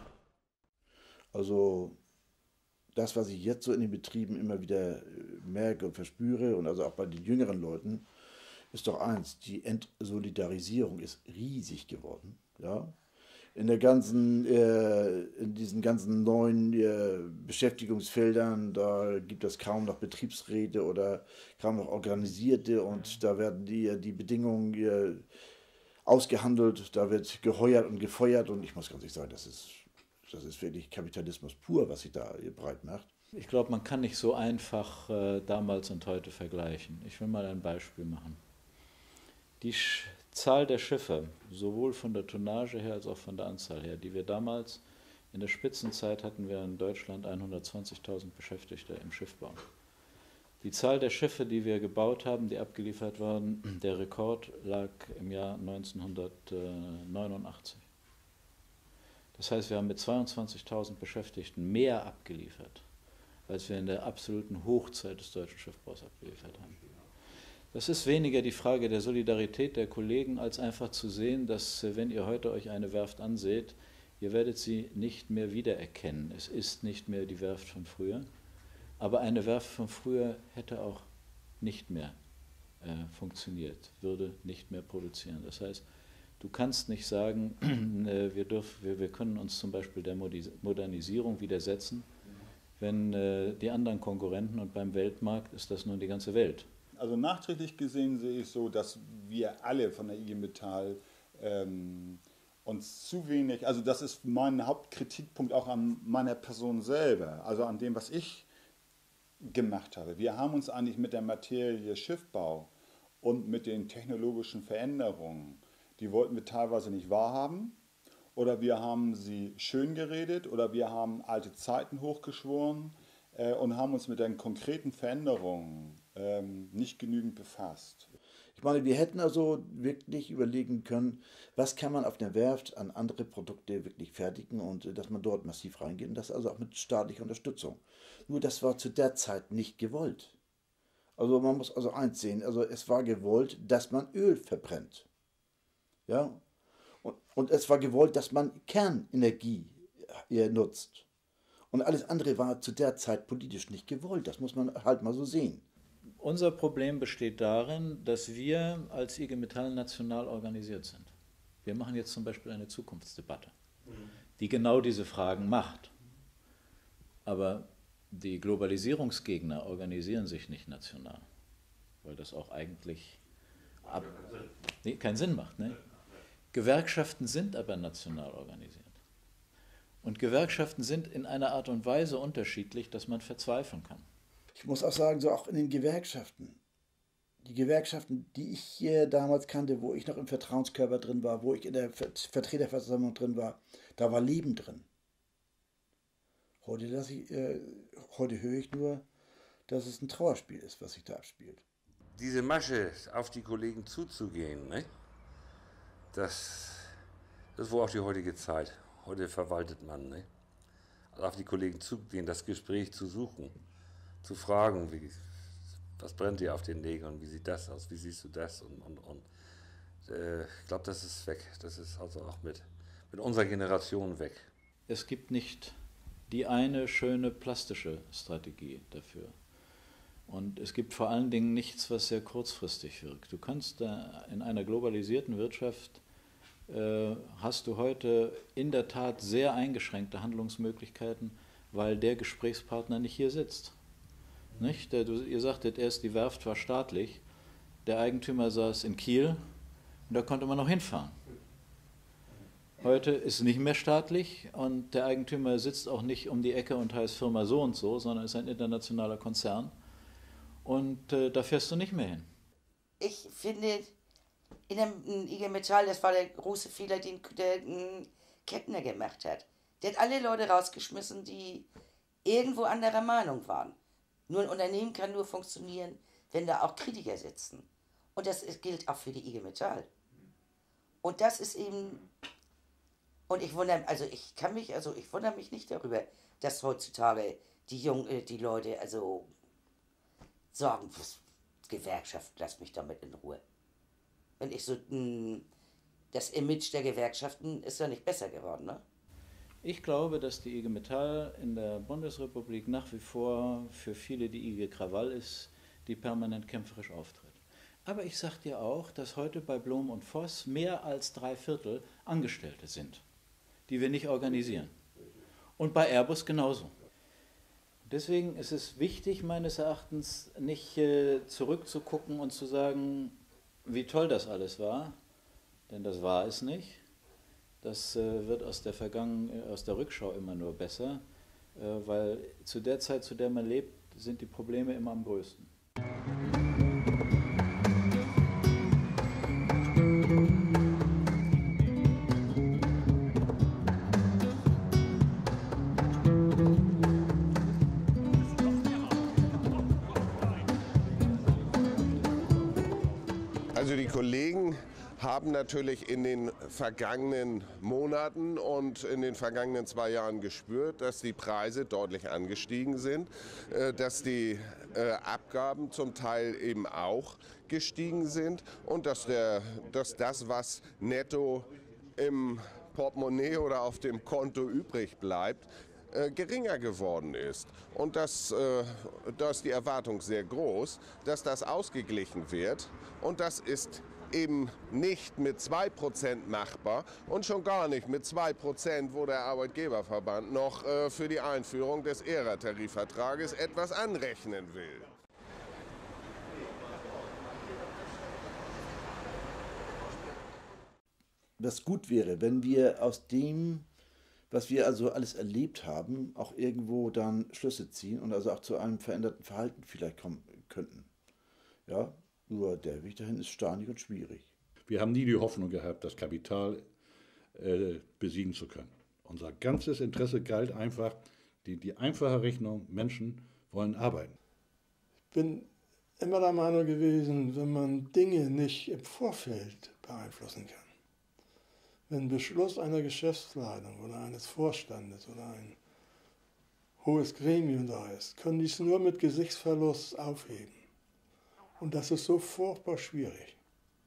Speaker 7: Also das, was ich jetzt so in den Betrieben immer wieder merke und verspüre, und also auch bei den jüngeren Leuten, ist doch eins: die Entsolidarisierung ist riesig geworden. Ja? In der ganzen, äh, in diesen ganzen neuen äh, Beschäftigungsfeldern, da gibt es kaum noch Betriebsräte oder kaum noch Organisierte, und da werden die, die Bedingungen äh, ausgehandelt, da wird geheuert und gefeuert, und ich muss ganz ehrlich sagen, das ist, das ist wirklich Kapitalismus pur, was sich da breit macht.
Speaker 14: Ich glaube, man kann nicht so einfach äh, damals und heute vergleichen. Ich will mal ein Beispiel machen. Die Sch Zahl der Schiffe, sowohl von der Tonnage her als auch von der Anzahl her, die wir damals, in der Spitzenzeit hatten wir in Deutschland hundertzwanzigtausend Beschäftigte im Schiffbau. Die Zahl der Schiffe, die wir gebaut haben, die abgeliefert waren, der Rekord lag im Jahr neunzehnhundertneunundachtzig. Das heißt, wir haben mit zweiundzwanzigtausend Beschäftigten mehr abgeliefert, als wir in der absoluten Hochzeit des deutschen Schiffbaus abgeliefert haben. Das ist weniger die Frage der Solidarität der Kollegen, als einfach zu sehen, dass, wenn ihr heute euch eine Werft anseht, ihr werdet sie nicht mehr wiedererkennen. Es ist nicht mehr die Werft von früher, aber eine Werft von früher hätte auch nicht mehr äh, funktioniert, würde nicht mehr produzieren. Das heißt, du kannst nicht sagen, äh, wir, dürf, wir, wir können uns zum Beispiel der Modernisierung widersetzen, wenn äh, die anderen Konkurrenten, und beim Weltmarkt ist das nun die ganze Welt.
Speaker 22: Also nachträglich gesehen sehe ich so, dass wir alle von der I G Metall ähm, uns zu wenig, also das ist mein Hauptkritikpunkt auch an meiner Person selber, also an dem, was ich gemacht habe. Wir haben uns eigentlich mit der Materie Schiffbau und mit den technologischen Veränderungen, die wollten wir teilweise nicht wahrhaben, oder wir haben sie schön geredet, oder wir haben alte Zeiten hochgeschworen äh, und haben uns mit den konkreten Veränderungen ähm, nicht genügend befasst.
Speaker 7: Ich meine, wir hätten also wirklich überlegen können, was kann man auf der Werft an andere Produkte wirklich fertigen, und äh, dass man dort massiv reingeht, und das also auch mit staatlicher Unterstützung. Nur das war zu der Zeit nicht gewollt. Also man muss also eins sehen, also es war gewollt, dass man Öl verbrennt. Ja? Und, und es war gewollt, dass man Kernenergie äh, nutzt. Und alles andere war zu der Zeit politisch nicht gewollt. Das muss man halt mal so sehen.
Speaker 14: Unser Problem besteht darin, dass wir als I G Metall national organisiert sind. Wir machen jetzt zum Beispiel eine Zukunftsdebatte, die genau diese Fragen macht. Aber die Globalisierungsgegner organisieren sich nicht national, weil das auch eigentlich ab, nee, keinen Sinn macht. Ne? Gewerkschaften sind aber national organisiert. Und Gewerkschaften sind in einer Art und Weise unterschiedlich, dass man verzweifeln kann.
Speaker 7: Ich muss auch sagen, so auch in den Gewerkschaften. Die Gewerkschaften, die ich hier damals kannte, wo ich noch im Vertrauenskörper drin war, wo ich in der Vertreterversammlung drin war, da war Leben drin. Heute, lasse ich, äh, heute höre ich nur, dass es ein Trauerspiel ist, was sich da abspielt.
Speaker 16: Diese Masche, auf die Kollegen zuzugehen, ne? das, das ist wohl auch die heutige Zeit. Heute verwaltet man. Ne? Also auf die Kollegen zugehen, das Gespräch zu suchen, zu fragen, wie, was brennt dir auf den Nägeln, wie sieht das aus, wie siehst du das, und, und, und äh, ich glaube, das ist weg. Das ist also auch mit, mit unserer Generation weg.
Speaker 14: Es gibt nicht die eine schöne plastische Strategie dafür. Und es gibt vor allen Dingen nichts, was sehr kurzfristig wirkt. Du kannst da in einer globalisierten Wirtschaft, äh, hast du heute in der Tat sehr eingeschränkte Handlungsmöglichkeiten, weil der Gesprächspartner nicht hier sitzt. Nicht? Der, du, ihr sagtet erst, die Werft war staatlich, der Eigentümer saß in Kiel und da konnte man noch hinfahren. Heute ist es nicht mehr staatlich und der Eigentümer sitzt auch nicht um die Ecke und heißt Firma so und so, sondern ist ein internationaler Konzern. Und äh, da fährst du nicht mehr hin.
Speaker 4: Ich finde, in dem I G Metall, das war der große Fehler, den der Kettner gemacht hat. Der hat alle Leute rausgeschmissen, die irgendwo anderer Meinung waren. Nur ein Unternehmen kann nur funktionieren, wenn da auch Kritiker sitzen. Und das gilt auch für die I G Metall. Und das ist eben, und ich wundere, also ich kann mich, also ich wundere mich nicht darüber, dass heutzutage die Jungen, die Leute, also sagen, Gewerkschaft, lass mich damit in Ruhe. Wenn ich so, mh, das Image der Gewerkschaften ist ja nicht besser geworden, ne?
Speaker 14: Ich glaube, dass die I G Metall in der Bundesrepublik nach wie vor für viele die I G Krawall ist, die permanent kämpferisch auftritt. Aber ich sage dir auch, dass heute bei Blom und Voss mehr als drei Viertel Angestellte sind, die wir nicht organisieren. Und bei Airbus genauso. Deswegen ist es wichtig, meines Erachtens, nicht äh, zurückzugucken und zu sagen, wie toll das alles war, denn das war es nicht. Das äh, wird aus der, Vergangen aus der Rückschau immer nur besser, äh, weil zu der Zeit, zu der man lebt, sind die Probleme immer am größten.
Speaker 15: Also die Kollegen haben natürlich in den vergangenen Monaten und in den vergangenen zwei Jahren gespürt, dass die Preise deutlich angestiegen sind, dass die Abgaben zum Teil eben auch gestiegen sind und dass, der, dass das, was netto im Portemonnaie oder auf dem Konto übrig bleibt, geringer geworden ist. Und das, äh, da ist die Erwartung sehr groß, dass das ausgeglichen wird. Und das ist eben nicht mit zwei Prozent machbar und schon gar nicht mit zwei Prozent, wo der Arbeitgeberverband noch äh, für die Einführung des E R A-Tarifvertrages etwas anrechnen will.
Speaker 7: Was gut wäre, wenn wir aus dem, was wir also alles erlebt haben, auch irgendwo dann Schlüsse ziehen und also auch zu einem veränderten Verhalten vielleicht kommen könnten. Ja, nur der Weg dahin ist steinig und schwierig.
Speaker 5: Wir haben nie die Hoffnung gehabt, das Kapital äh, besiegen zu können. Unser ganzes Interesse galt einfach, die, die einfache Rechnung, Menschen wollen arbeiten.
Speaker 17: Ich bin immer der Meinung gewesen, wenn man Dinge nicht im Vorfeld beeinflussen kann, wenn ein Beschluss einer Geschäftsleitung oder eines Vorstandes oder ein hohes Gremium da ist, können die es nur mit Gesichtsverlust aufheben. Und das ist so furchtbar schwierig.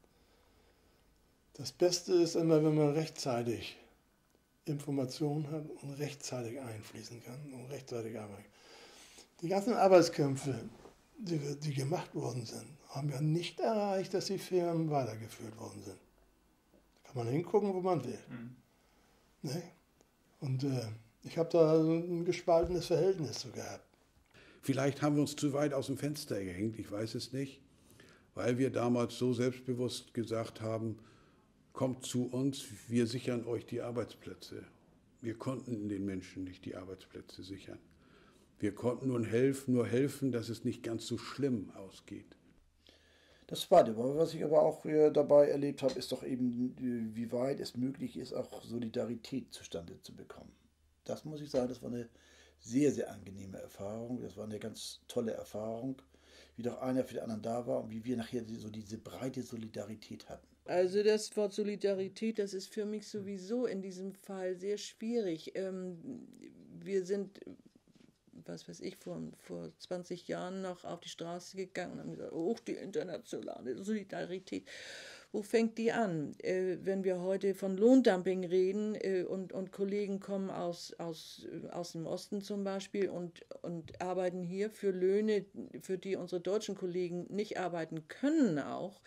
Speaker 17: Das Beste ist immer, wenn man rechtzeitig Informationen hat und rechtzeitig einfließen kann und rechtzeitig arbeiten. Die ganzen Arbeitskämpfe, die, die gemacht worden sind, haben ja nicht erreicht, dass die Firmen weitergeführt worden sind. Kann man hingucken, wo man will. Mhm. Ne? Und äh, ich habe da ein gespaltenes Verhältnis zu gehabt.
Speaker 8: Vielleicht haben wir uns zu weit aus dem Fenster gehängt, ich weiß es nicht, weil wir damals so selbstbewusst gesagt haben, kommt zu uns, wir sichern euch die Arbeitsplätze. Wir konnten den Menschen nicht die Arbeitsplätze sichern. Wir konnten nur helfen, nur helfen, dass es nicht ganz so schlimm ausgeht.
Speaker 7: Das Zweite, was ich aber auch dabei erlebt habe, ist doch eben, wie weit es möglich ist, auch Solidarität zustande zu bekommen. Das muss ich sagen, das war eine sehr, sehr angenehme Erfahrung. Das war eine ganz tolle Erfahrung, wie doch einer für den anderen da war und wie wir nachher so diese breite Solidarität hatten.
Speaker 18: Also das Wort Solidarität, das ist für mich sowieso in diesem Fall sehr schwierig. Ähm, wir sind, was weiß ich, vor, vor zwanzig Jahren noch auf die Straße gegangen und haben gesagt, oh, die internationale Solidarität. Wo fängt die an? Äh, wenn wir heute von Lohndumping reden äh, und, und Kollegen kommen aus, aus, aus dem Osten zum Beispiel und, und arbeiten hier für Löhne, für die unsere deutschen Kollegen nicht arbeiten können auch,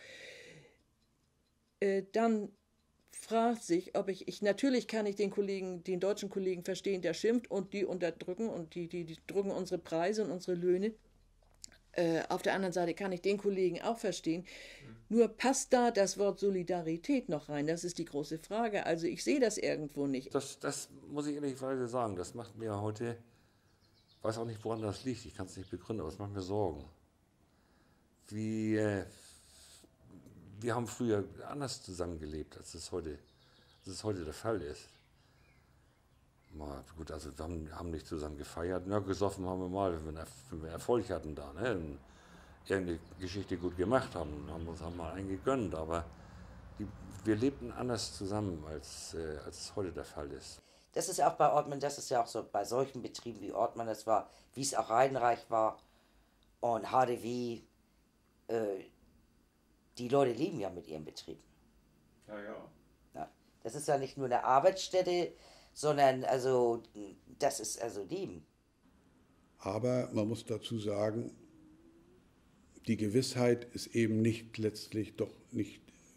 Speaker 18: äh, dann fragt sich, ob ich, ich, natürlich kann ich den Kollegen, den deutschen Kollegen verstehen, der schimpft und die unterdrücken und die, die, die drücken unsere Preise und unsere Löhne. Äh, auf der anderen Seite kann ich den Kollegen auch verstehen. Mhm. Nur passt da das Wort Solidarität noch rein? Das ist die große Frage. Also ich sehe das irgendwo nicht.
Speaker 16: Das, das muss ich ehrlicherweise sagen, das macht mir heute, ich weiß auch nicht, woran das liegt, ich kann es nicht begründen, aber es macht mir Sorgen. Wie, äh, wir haben früher anders zusammengelebt, als es heute, als es heute der Fall ist. Mal, gut, also wir haben, haben nicht zusammen gefeiert. Ja, gesoffen haben wir mal, wenn wir, wenn wir Erfolg hatten da, ne? Und irgendeine Geschichte gut gemacht haben, haben uns auch mal einen gegönnt. Aber die, wir lebten anders zusammen, als, äh, als es heute der Fall ist.
Speaker 4: Das ist auch bei Ortmann, das ist ja auch so bei solchen Betrieben wie Ortmann, das war, wie es auch Heidenreich war und H D W, äh, die Leute leben ja mit ihrem Betrieb.
Speaker 22: Ja, ja.
Speaker 4: Ja, das ist ja nicht nur eine Arbeitsstätte, sondern also das ist also Leben.
Speaker 8: Aber man muss dazu sagen, die Gewissheit ist eben nicht letztlich doch nicht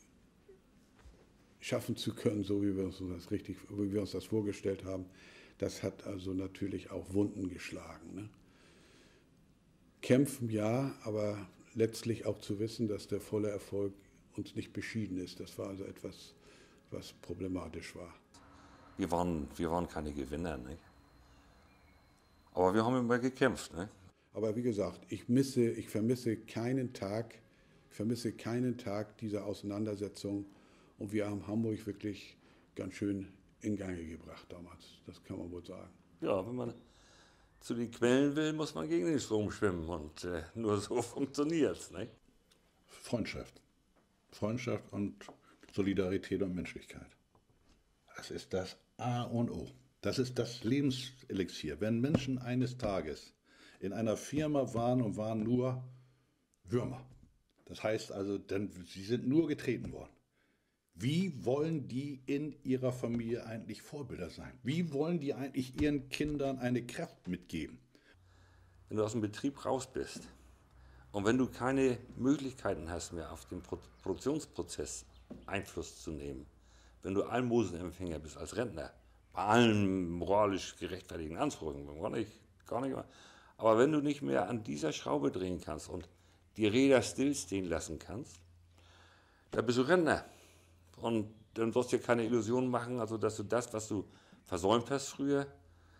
Speaker 8: schaffen zu können, so wie wir uns das richtig, wie wir uns das vorgestellt haben. Das hat also natürlich auch Wunden geschlagen. Ne? Kämpfen ja, aber letztlich auch zu wissen, dass der volle Erfolg uns nicht beschieden ist. Das war also etwas, was problematisch war.
Speaker 16: Wir waren, wir waren keine Gewinner, nicht? Aber wir haben immer gekämpft. Nicht?
Speaker 8: Aber wie gesagt, ich, misse, ich vermisse keinen Tag, ich vermisse keinen Tag dieser Auseinandersetzung. Und wir haben Hamburg wirklich ganz schön in Gange gebracht damals. Das kann man wohl sagen.
Speaker 16: Ja, wenn man zu den Quellen will, muss man gegen den Strom schwimmen. Und äh, nur so funktioniert es.
Speaker 5: Freundschaft. Freundschaft und Solidarität und Menschlichkeit. Das ist das A und O. Das ist das Lebenselixier. Wenn Menschen eines Tages in einer Firma waren und waren nur Würmer, das heißt also, denn sie sind nur getreten worden. Wie wollen die in ihrer Familie eigentlich Vorbilder sein? Wie wollen die eigentlich ihren Kindern eine Kraft mitgeben?
Speaker 16: Wenn du aus dem Betrieb raus bist und wenn du keine Möglichkeiten hast mehr auf den Pro- Produktionsprozess Einfluss zu nehmen, wenn du Almosenempfänger bist als Rentner, bei allen moralisch gerechtfertigten Ansprüchen, gar nicht, gar nicht mehr. Aber wenn du nicht mehr an dieser Schraube drehen kannst und die Räder stillstehen lassen kannst, dann bist du Rentner. Und dann wirst du dir keine Illusionen machen, also dass du das, was du versäumt hast früher,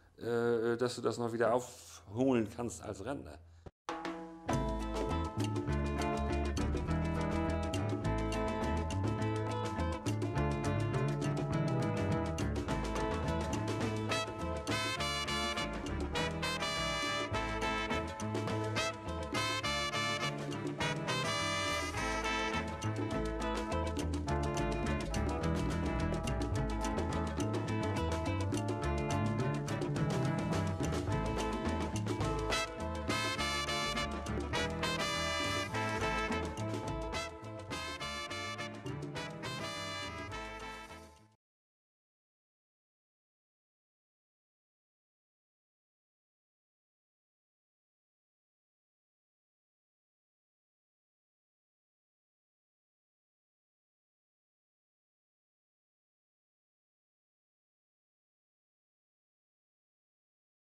Speaker 16: äh, dass du das noch wieder aufholen kannst als Rentner.